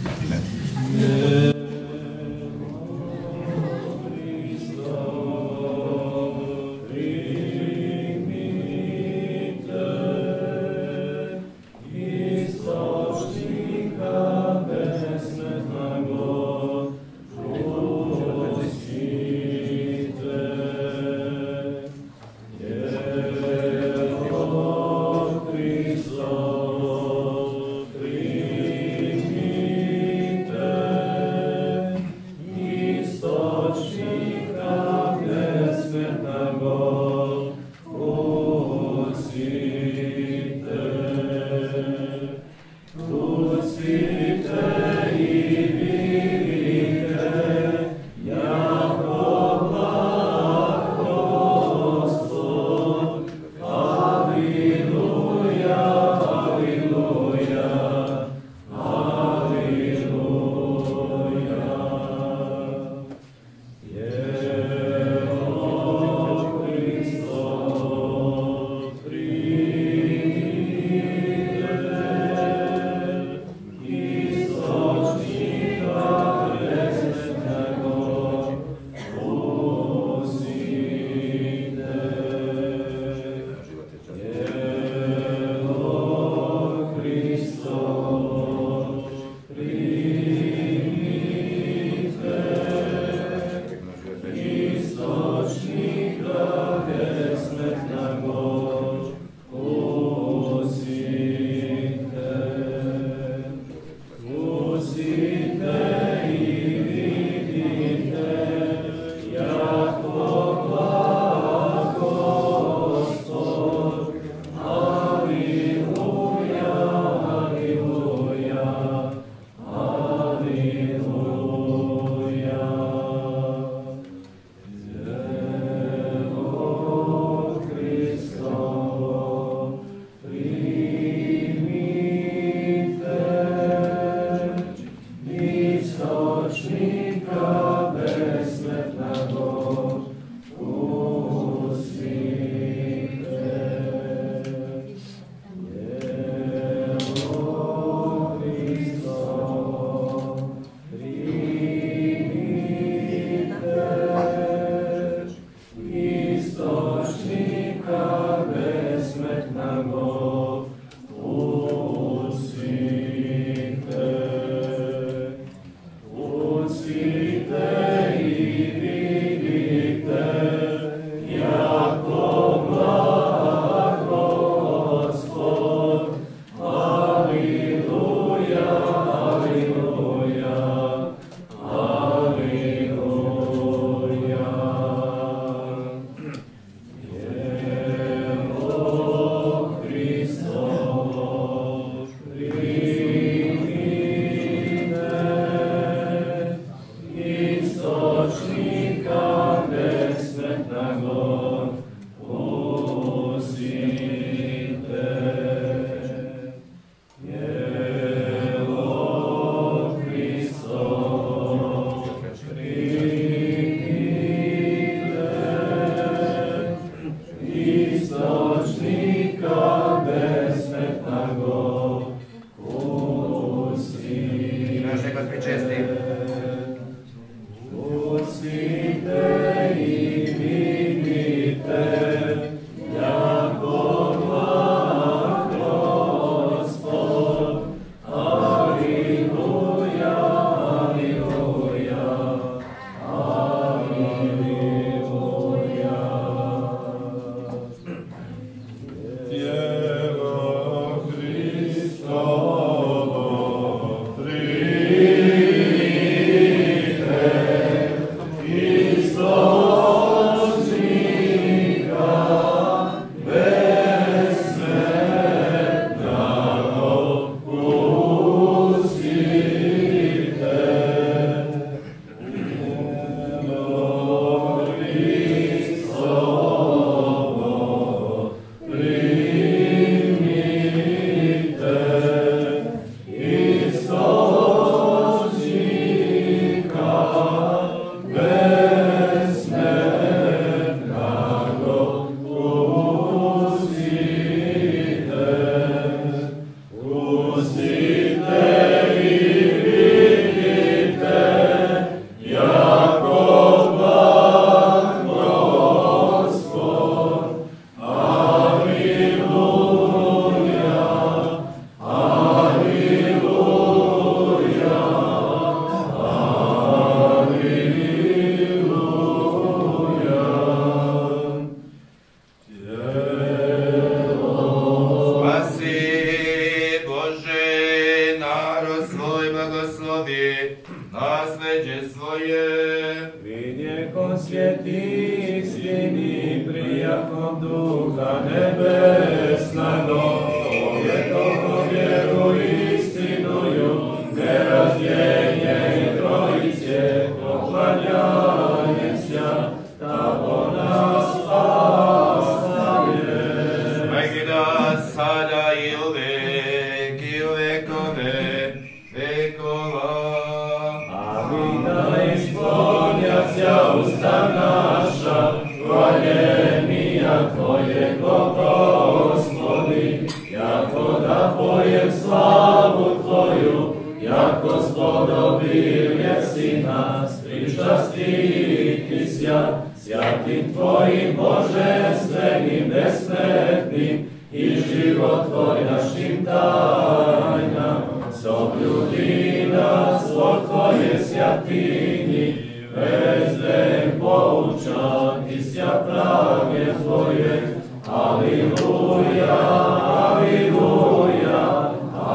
Speaker 3: Duha Nebesnego, povjetovno vjeru istinuju, nerazdijeljenje Trojice, poklanjanjem sja, tako nas ostaje.
Speaker 2: Majke da sada i uvek i u vekove vekova.
Speaker 3: Da ispunjasja usta naša, hvaljenija Tvojego Gospodi, jako da pojem slavu Tvoju, jako spodobilje si nas, pričastiti sja, sjatim Tvojim božestvenim, besmrtnim i životvorjašim tajnam, sobljubi nas od Tvoje sjatini, bezden poučan i sja pravje Tvoje. Aliluja, aliluja,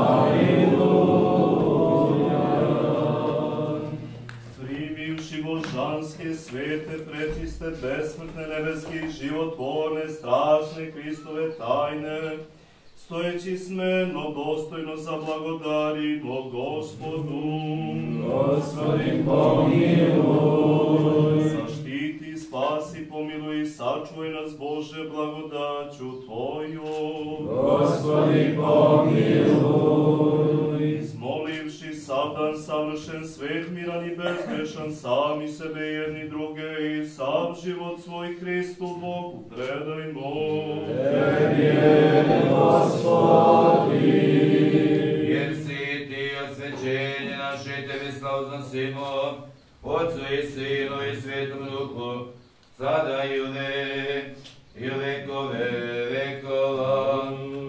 Speaker 3: aliluja.
Speaker 1: Primivši božanske, svete, prečiste, besmrtne, nebeske i životvorne, strašne Hristove tajne, stojeći smeno, dostojno za blagodarimo Gospodu.
Speaker 3: Gospodin pomiluj.
Speaker 1: Zaštiti, spasi, pomiluj i sačuvaj nas, Bože, blagodaću Tvojom.
Speaker 3: Gospodin pomiluj.
Speaker 1: Izmolivši sav savršen, svet, miran i bezgrešan, sami sebe jedni druge i sav život svoj Hristu Bogu predajmo.
Speaker 3: Tebi je, Gospodi.
Speaker 2: Jer si ti osvećenje naše, Tebi slavu znosimo, Otcu i Sinu i Svetom Duhu, sada i uvek i u vekove vekova.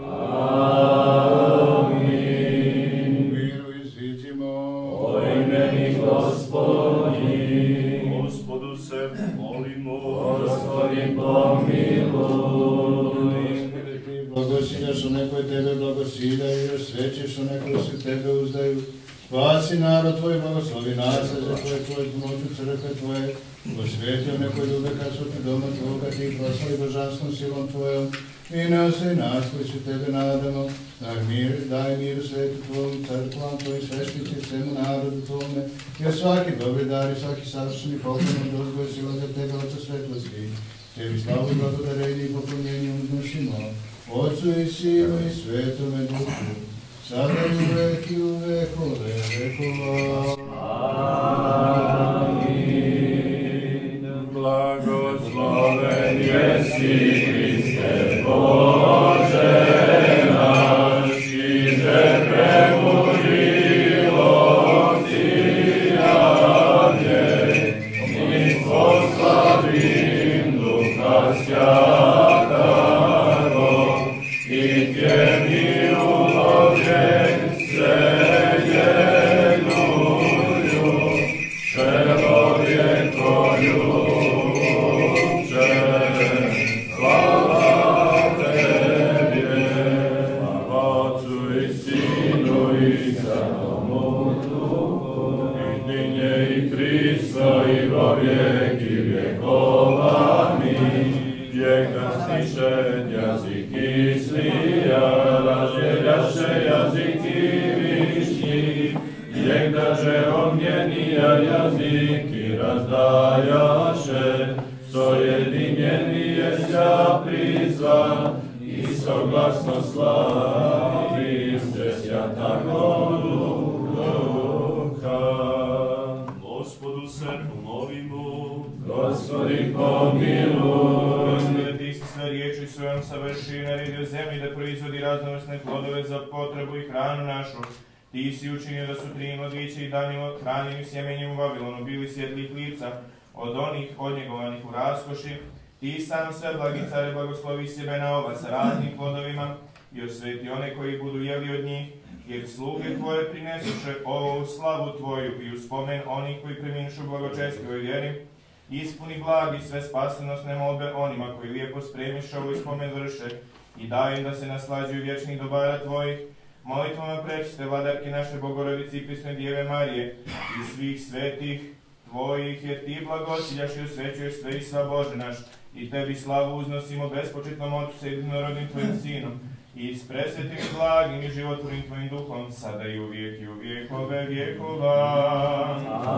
Speaker 3: Amin.
Speaker 5: Miru izicimo.
Speaker 3: O imeni Gospodi.
Speaker 1: Gospodu se molimo.
Speaker 3: Gospodin pomiluj.
Speaker 5: Blagosiljaš one koje Tebe blagosiljaju, još svećeš one koje se Tebe uzdaju. Spasi narod Tvoj, blagoslovi nasljeđe Tvoje pomoću crkve Tvoje. Osvijeti one koje ljube kad su ti doma Tvoga, ti proslavi božanskom silom Tvojom. I ne osvij nas koji se Tebe nadamo. Daj mir svetu Tvojom, crkvam Tvojim, sveštici svemu narodu Tvome. Jer svaki dobri dar i svaki savršeni poklon od Ozgoj sila za Tebe, Oca svetlosti. Tebi slavu i blagodarenje i poklonjenje uznosimo. Otcu i Sinu i Svetome Duhu, sada i uvek i u vekove vekova.
Speaker 3: Amin. Blagosloven jesi Hriste Bože naš, iže prebudilo ti javlje, mi poslavim Duha Sjataro, i Tebi uložen sređenuju, čelovjekoju uče. Slava Tebi, slava Otcu i Sinu i Svetomu Duhu, i dinje i Krista i во vijeki vjekova. Amin. Vijek nas stiše jaziki slija, razdeljaše jaziki višnji, vijek daže ognjenija jaziki razdajaše, sojedinjenije sja prizva, i soglasno slavi se sjatako Duha.
Speaker 1: Gospodu se pomolimo.
Speaker 3: Gospodin pomiluj.
Speaker 7: Gospode, ti si sve riječi svojom savršio i naredio zemlji da proizvodi raznovrsne plodove za potrebu i hranu našu. Ti si učinio da su tri mladiće i danima hranjeni sjemenjem u Vavilonu bili svjetlih lica od onih odnjegovanih u raskoši. Ti sam sve blagi care blagoslovi sjemena ova sa raznim plodovima i osveti one koji budu jeli od njih, jer sluge Tvoje prinesuše ovo u slavu Tvoju i u spomen onih koji preminšu blagočestivoj vjeri. Ispuni blagi sve spasonosne molbe onima koji lijepo spremiše ovo i spomen vrše i daj im da se naslađuju vječnih dobara Tvojih. Molitvama prečiste vladarke naše Bogorodice i prisne Djeve Marije i svih svetih Tvojih, jer Ti blagosiljaš i osvećuješ sve i sva Bože naš i tebi slavu uznosimo bespočetnom Otcu sa jedinorodnim tvojim Sinom, i s presvetim i blagim i životvornim tvojim Duhom, sada i uvijek i u vijekove vijekova.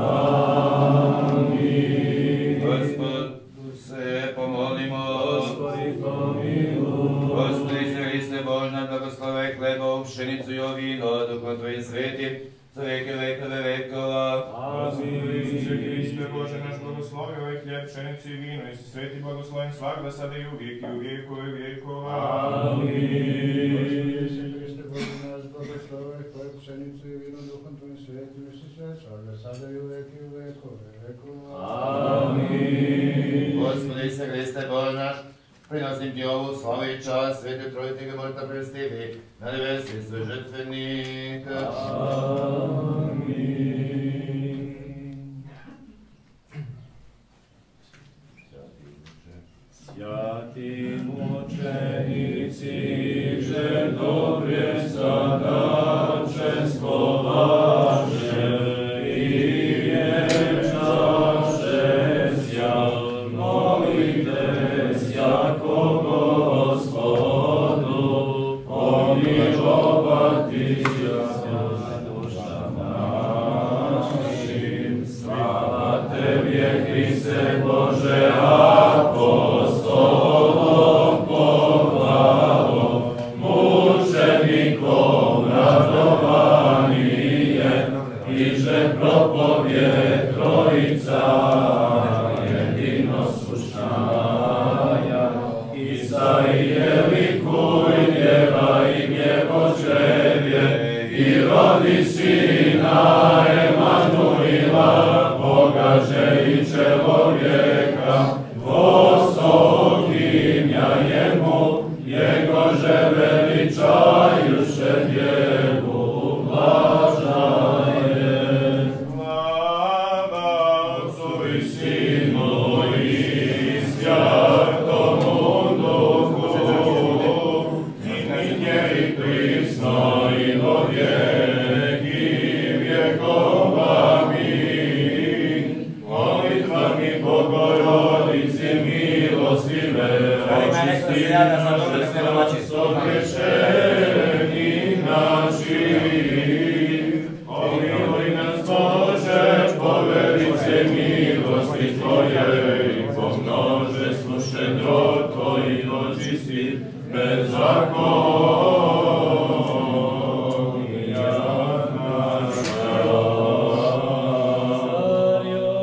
Speaker 2: Amin. Gospodu se pomolimo.
Speaker 3: Gospodi pomiluj.
Speaker 2: Gospodi se Hriste Božna, blagoslovaj hleba, pšenicu i vino, Duhom tvojim svetim, za veke vekove vekova.
Speaker 7: Gospodi Isuse Hriste Bože naš, blagoslovi ovaj hljeb, pšenicu i vino, i se sveti blagoslovim svakda, sada i uvijek i u vijekove vijekova.
Speaker 3: Amin.
Speaker 5: Gospodi Isuse Hriste Bože naš, blagoslovaj hljeb, pšenicu i vino, Duhom tvojim svetim, i se sve svakda, sada i uvijek i u vijekove vekova.
Speaker 3: Amin.
Speaker 2: Gospodi se Hriste Bože naš, prinosim ti ovu slavu i čast, svete trojice ga morta prestivi, na nebesi sve žrtvenik.
Speaker 3: Amin. Святи мучениci, že dobre zadačenstvo vaše i vječaše sja, molite jako Gospodu, pomilovati sja dušama našim. Slava Tebje, Hriste Bože, apostolom povlavom, mučenikom radovanije, i že propovje Trojica jedino slušaja. Isaije likuj, djeva im je Boževje, i rodi Sina Emanuila, Boga že i čelovjeka, Vostok imja jemu, Jego že veličajuše djevu blažaje. Slava Otcu i Sinu i Svjatomu Duhu, i nigdje i prisno i do vijeki vjekova. Amin. Molitvami Bogorodice milostive, očisti nas sogrešeni naših. Pomiluj nas, Bože, po velice milosti Tvoje, i po množestvu šedroto i očisti bezakonja naša. Carju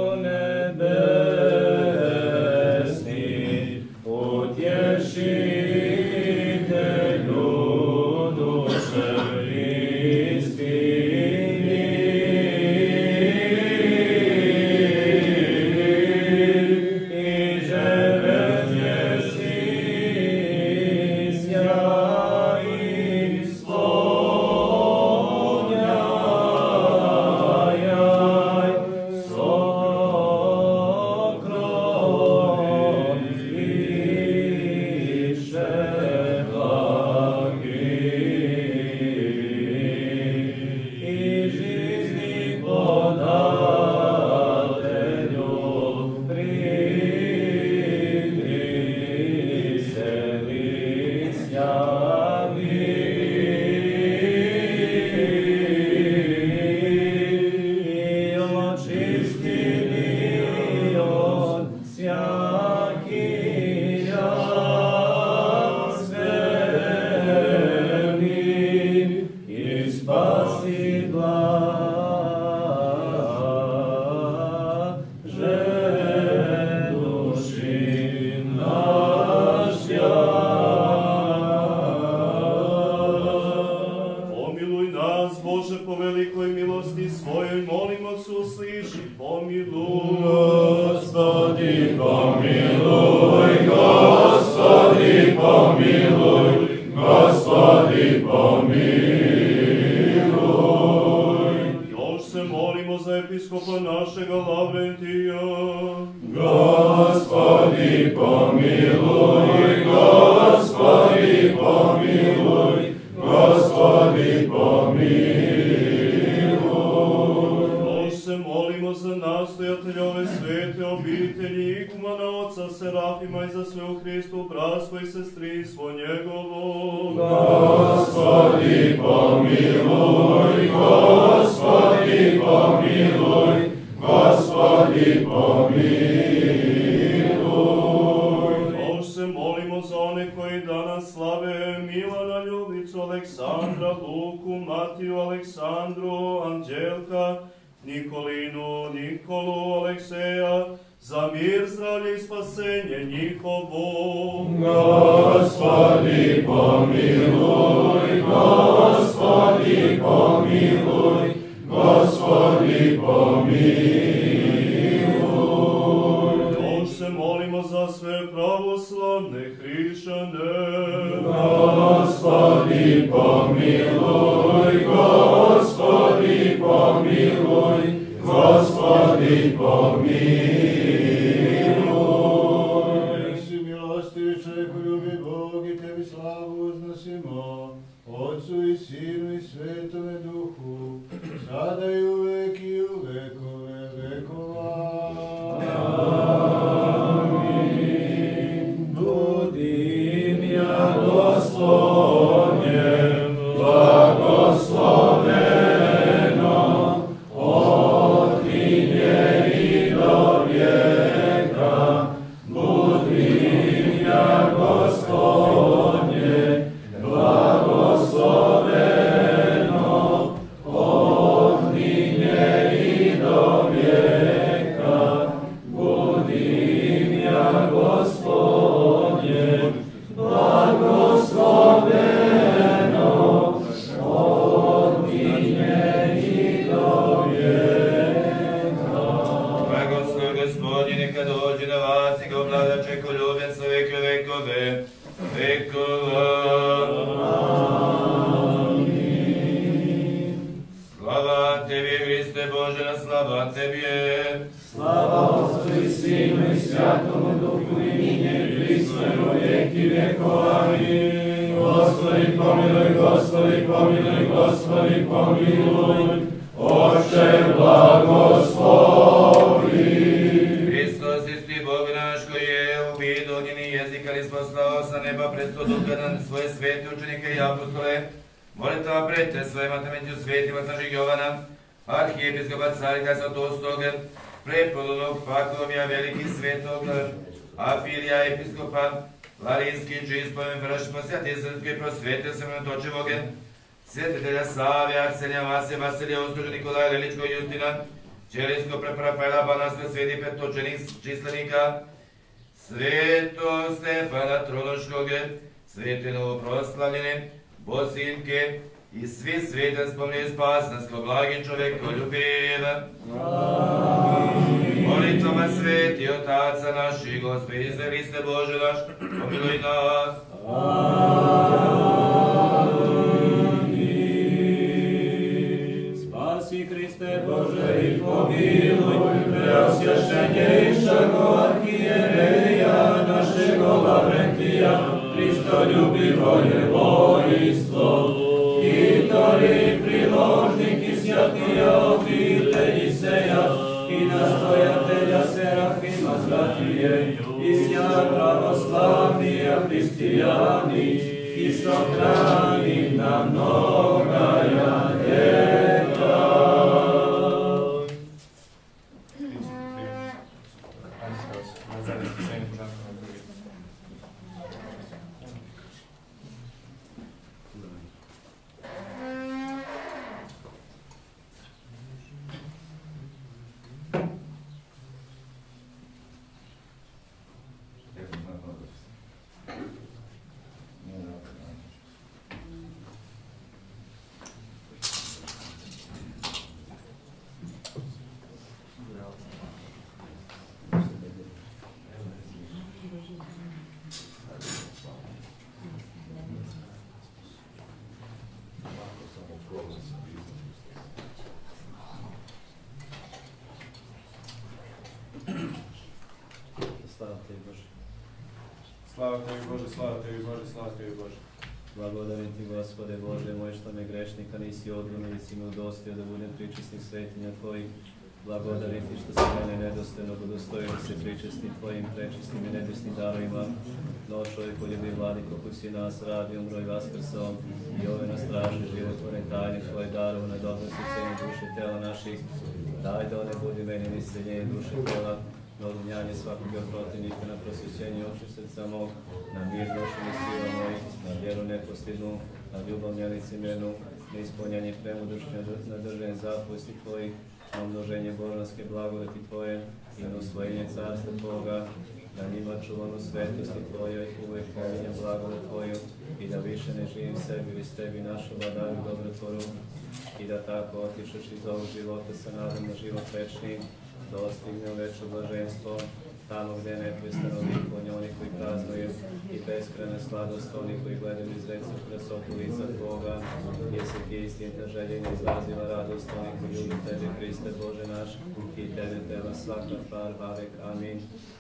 Speaker 3: nebesni, utješitelju duše istini, i že bez njesi sjaj
Speaker 1: u Hristu, bratstvo i sestrinstvo njegovo.
Speaker 3: Gospodi pomiluj, Gospodi pomiluj, Gospodi pomiluj.
Speaker 1: Još se molimo za one koji danas slave: Milana, Ljubicu, Aleksandra, Luku, Matiju, Aleksandru, Anđelka, Nikolinu, Nikolu, Alekseja, za mir, zdravlje i spasenje njihovo.
Speaker 3: Gospodi pomiluj, Gospodi pomiluj, Gospodi pomiluj.
Speaker 1: Još se molimo za sve pravoslavne hrišćane.
Speaker 3: Gospodi pomiluj, Gospodi pomiluj, Gospodi pomiluj.
Speaker 5: Si milostivi, čekoljubi Bog, i tebi slavu uznosimo, Otcu i Sinu i Svetome Duhu, sada i uvek i u vekove vekova.
Speaker 3: Amin. Budi mi ja Gospodnje, blagosloveno, otkinje i do vijeka. Budi mi ja Gospodnje, blagosloveno, otkinje i do vijeka. Budi mi ja Gospodnje, blagosloveno, otkinje i do vijeka.
Speaker 2: Blagoslov Gospodnji neka dođe na vas i ga oblavlja čekoljubljen sa veke vekove vekova.
Speaker 3: Amin.
Speaker 2: Slava tebi, Hriste Bože, na slava tebi je.
Speaker 3: Slava Otcu i Sinu i Svjatomu Duhu i ninje i pristojno vijeki vjekova. Amin. Gospodi pomiluj, Gospodi pomiluj, Gospodi pomiluj, Oče blagoslovi.
Speaker 2: Hristos, isti Bog naš, koji je u vidu ognjenih jezika isposlao sa neba presto duha na svoje svete učenike i apostole, molitva pred te svojima temeljju svetima Sažih Jovana, arhijepiskopa Carika Svatostog, prepodobnog Pakovija velikih svetog, Afilija episkopa, Larinski čispovim vrašima Svjati Srpske prosvete Semenotočevog, svjetitelja Save, Arsenija, Vasija, Vasilija, Ostođa, Nikolaja, Leličkog, Justina, Čelijsko preprapajla, Banastva, Sveti petočenih čislenika, Sveto Stefana Tronoškog, Svete novoproslavljene, Bosiljke i svi sveten spomnije spasnasko, blagi čovekoljubiv. Molitvama sveti Otaca naših, Gospodi, za Hriste Bože naš, pomiluj nas.
Speaker 3: Spasi Hriste Bože i pomiluj, preosvjašenjejšago arhijereja našego Lavrentija, Hristoljubivo je vojstvo, hitori, priložnik i sjatija obitelji seja, i nastojatelja Serafima Zlatije, i sja pravoslavnija hristijani, i sohrani na mnogaja ljeta.
Speaker 8: Slava Tebi Bože.
Speaker 7: Slava Tebi Bože, slava Tebi Bože, slava Tebi Bože.
Speaker 8: Blagodarim Ti, Gospode Bože moj, što me grešnika nisi odgonio i si me udostio da budem pričasnik svetinja Tvojih. Blagodarim ti što si mene nedostojnog udostojio se pričesti tvojim prečistim i nebesnim darovima. No čovjeku ljubi vladiko koji si nas radi, umro i vaskrso i ove nas traži životvorne tajne tvoje darove na dobrost i cijenu duše tela naših. Daj da one budi meni niseljenje duše tela, na odunjanje svakog od protivnika, na prosvjećenje oči srca mog, na mir dušenih sila mojih, na vjeru neposljednu, na ljubav nelicemjernu, na ispunjanje premudošće, na držanje zapovesti tvojih, na umnoženje božanske blagodati tvoje i na usvojenje carstva tvoga, na njima čuvanu svetosti tvojoj, uvijek pominjem blagodat tvoju i da više ne živim sebi, već tebi našu vladaru dobrotvoru i da tako otišeš iz ovog života sa nadom na život večni, dostignem veće blaženstvo, tamo gdje neprestano likovanje oni koji praznuju i beskrajna sladost oni koji gledaju iz vecu krasotu lica Tvoga, jesi ti istinita željenja izraziva radost oni koji ljubi Tebe, Hriste Bože naš, i Tebe treba svaka par, vavek, amin.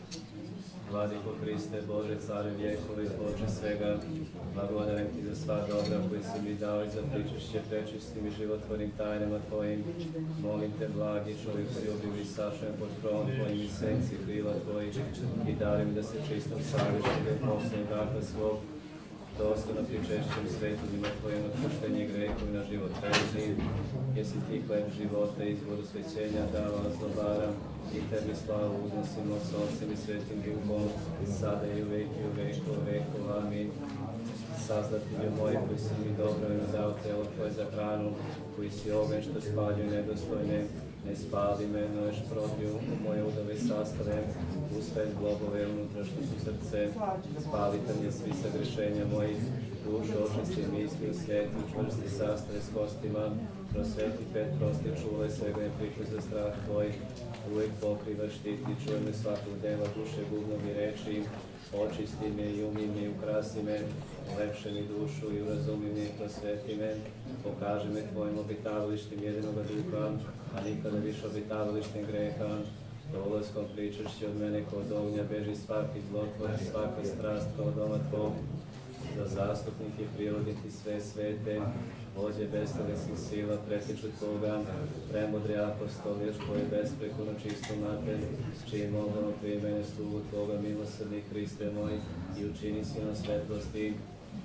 Speaker 8: Vladiko Hriste, Bože, Care vjekove, Bože svega, blagodarim ti za sva dobra koji si mi dao i za pričešće prečistim i životvornim tajnama tvojim. Molim te, blagi čovjeku ljubivi, sašujem pod krovom tvojim i senci krila tvojih i dali mi da se čistom savješćem i poslednjem graka svog, dostojno pričešćem svetlima tvojim otpuštenje grehovi na život vezni. Jesi ti hleb života, izvor osvećenja, dava zlobara, i tebi slavu uznosimo s Otcem i Svetim Duhom, sada i uvek i u veku, amin. Sazdatelju moj koji si mi dobro i dao telo tvoje za hranu, koji si ogen što spaljuju nedostojne, ne spali me, no još probiju u moje udove sastave, u sve globove unutrašnje su srce, spalite mi svi sagrešenja mojih, dušu očisti misli u svijetu, čvrsti sastave s kostima, prosveti pet prosti čule, svega je prikuj za strah tvoj, uvijek pokriva, štiti, čuj me svakog dela duše, gubnovi reči, očisti me i umi me i ukrasi me, ulepše mi dušu i urazumi me i prosveti me, pokaži me tvojim obitavalištem jedinoga duha, a nikada više obitavalištem greha, dolaskom pričešće od mene kod ognja beži svaki zlotvor, svaka strast kao doma tvog, za zastupnike priroditi sve svete, vođe bestelesnih sila pretiču Tvoga, premudri apostol, još tvoje besprekorno čistu mater, čim obnovo primene slugu Tvoga, milosrdni Hriste moj, i učini si na svetlosti.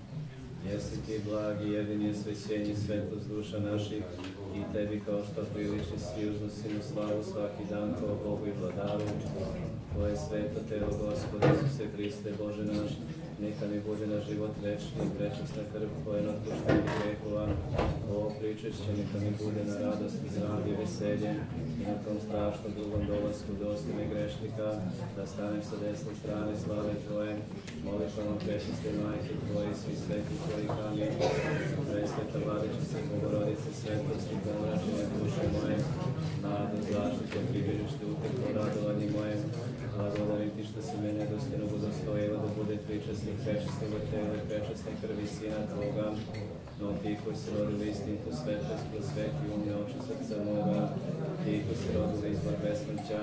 Speaker 8: Jesi ti blagi, jedini je svećenje, svetlost duša naših, i tebi kao što priliči svi uznosimo slavu svaki dan kao Bogu i Vladaru. Tvoje sveto telo, Gospode Isuse Hriste, Bože naš, neka mi bude na život večni i prečisna krv Tvoje na otpuštenje grehova. Ovo pričešće neka mi bude na radost i zdravlje i veselje i na tom strašnom drugom dolasku dostojne grešnika, da stanem sa desne strane slave Tvoje, molitvom prečiste majke Tvoje i svi sveti Tvojih, amin. Presveta Vladičice, Bogorodice, svetlosti, pomračenje duše moje, nadu, zaštite, pribežište, uteklo, radovanje moje, blagodarim ti što si me nedostojnog udostojila da bude pričasnik prečistog tela i prečasne krvi Sina Tvoga, no ti koji si rodili istintu svetlost, prosveti umne oči srca moga, ti koji si rodili izbor besmrća,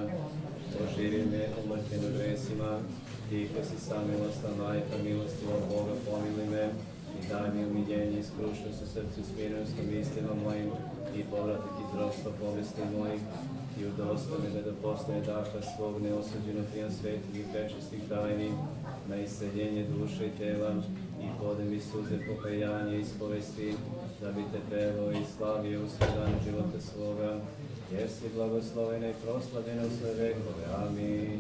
Speaker 8: oživi me umrtljeno gresima, ti koji si sam milosna majka, milostiva Boga, pomili me i daj mi umiljenje i skrušenost u srcu i smirenost u mislima mojim i povratak iz ropstva pomisli mojih i udostoj me da postane daha svog neosuđeno prijem svetih i prečistih tajni na isceljenje duše i tela i podaj mi suze pokajanja i ispovesti da bi te pevao i slavio u sve dane života svoga, jer si blagoslovena i proslavljena u sve vekove. Amin.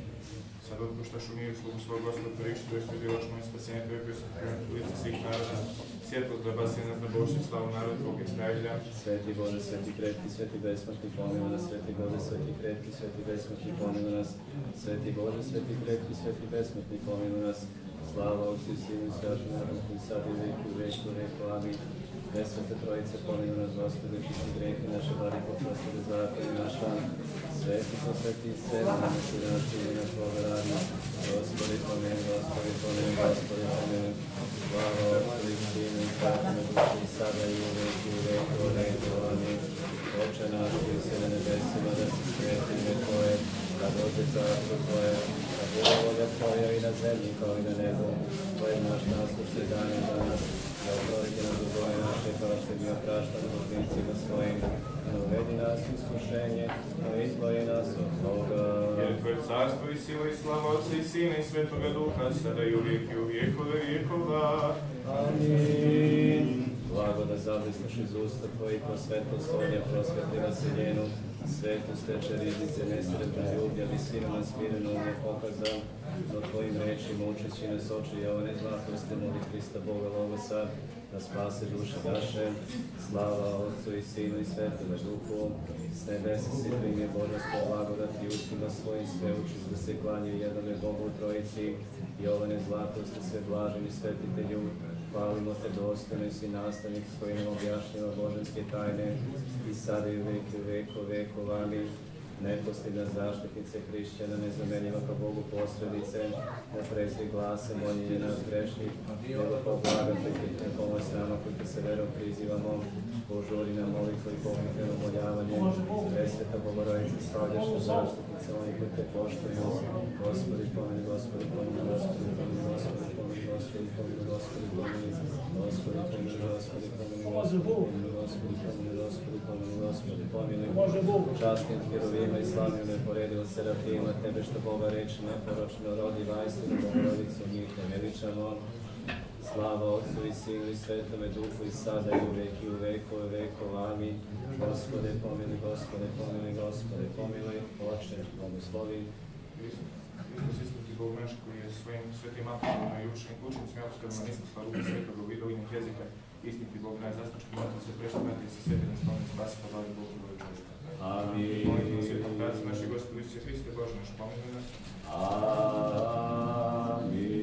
Speaker 7: Sad otpuštaš u miru slugu svog Gospod Prištu, jer svedilač moje spasenje Tvoje koji su krenuti u lice svih naroda, svjetlost da basi nas na Božju slavu narod Tvog Izraelja.
Speaker 8: Sveti Bože, sveti krepki, sveti besmrtni, pomilo nas, sveti Bože, sveti krepki, sveti besmrtni, pomilo nas, sveti Bože, sveti krepki, sveti besmrtni, pomilo nas, slava Otcu i Sinu i Svetome Duhu, i sad i u veku, amin. Presvete Trojice, pomilo nas, Gospode, čisti grehe naše, vladiko, prostore zakoni naša, sveti posveti i sveti naši naši i na Tvoga radi, Gospode, pomeni, Gospode, pomeni, Gospode, pomeni, slava Otcu i Sinu i Svetome Duhu, i sada i u veku, amin. Oče naš koji si na nebesima, da se sveti ime Tvoje, da dođe carstvo Tvoje, da bude volja Tvoja i na zemlji kao i na nebu. Tvoj naš naslušaj daj nam danas, da oprosti nam dugove naše, kao što mi opraštamo dužnicima svojim, ne uvedi nas u iskušenje, no izbavi nas od zloga.
Speaker 7: Jer je Tvoje carstvo i sila i slava Otca i Sina i Svetoga Duha, sada i uvijek i u vijekove vijekova.
Speaker 8: Amin. Blagoda zabrisnuš iz usta Tvojih, po svetlost ognja prosvetli nas i njenu, svetu steče riznice nesretno ljublja, visinama smireno ne pokazan, no Tvojim rečima učeći nas oči Jovane zlatosti, moli Hrista Boga Logosa, da spase duše naše, slava Otcu i Sinu i Svetome Duhu, s nebesa si primi božanstvo blagodati ustima svojim sve učiš da se klanjaju jednome Bogu u Trojici, Jovane zlatosti, sve blaženi svetitelju, hvalimo te dostojno i si nastavnik koji nam objašnjava božanske tajne i sada i u veku vami, neposljedna zaštitnice hrišćana, nezamenjiva kao Bogu posrednice, da prezri glase, moljenje nas grešnih, nego kao blaga prikritne pomoć nama koji te se verom prizivamo, požuri nam molitvu i pokriveno moljavanje, presveta Bogorodice, slavljašna zaštitnice, oni koji te poštuju, Gospodi pomeni, Gospodi pomeni, Gospodi pomeni, Gospodi pomeni, Gospodi pomeni, Gospodi pomeni, Gospodi pomeni, Gospodi pomeni, Gospodi pomeni, Gospodi pomeni, Gospodi pomeni, Gospodi pomeni, častnim Hirovima i slavnim neporedivo Serafima, tebe što Boga reči neporočno rodi, vajstinu Bogorodicu, mi te veličamo. Slava Otcu i Sinu i Svetome Duhu i sada i uvijek i u vekove vekova. Amin. Gospode pomili, Gospode pomili, Gospode pomili, Oče, blagoslovi.
Speaker 7: Hristos istuti Bog naš koji je svojim svetim apostolima i učenicima apostolima nisposlao ruku svetoga u idolinih jezika, istiniti Bog najzastučki motiv se preštovati i se sveti na spomenu spasi pa vladi Bogu Bogu čovjeka.
Speaker 8: Amin.
Speaker 7: Molimo na svetom Pracu naši Gospodu Isuse Hriste, Bože naš, pomili nas.
Speaker 8: Amin.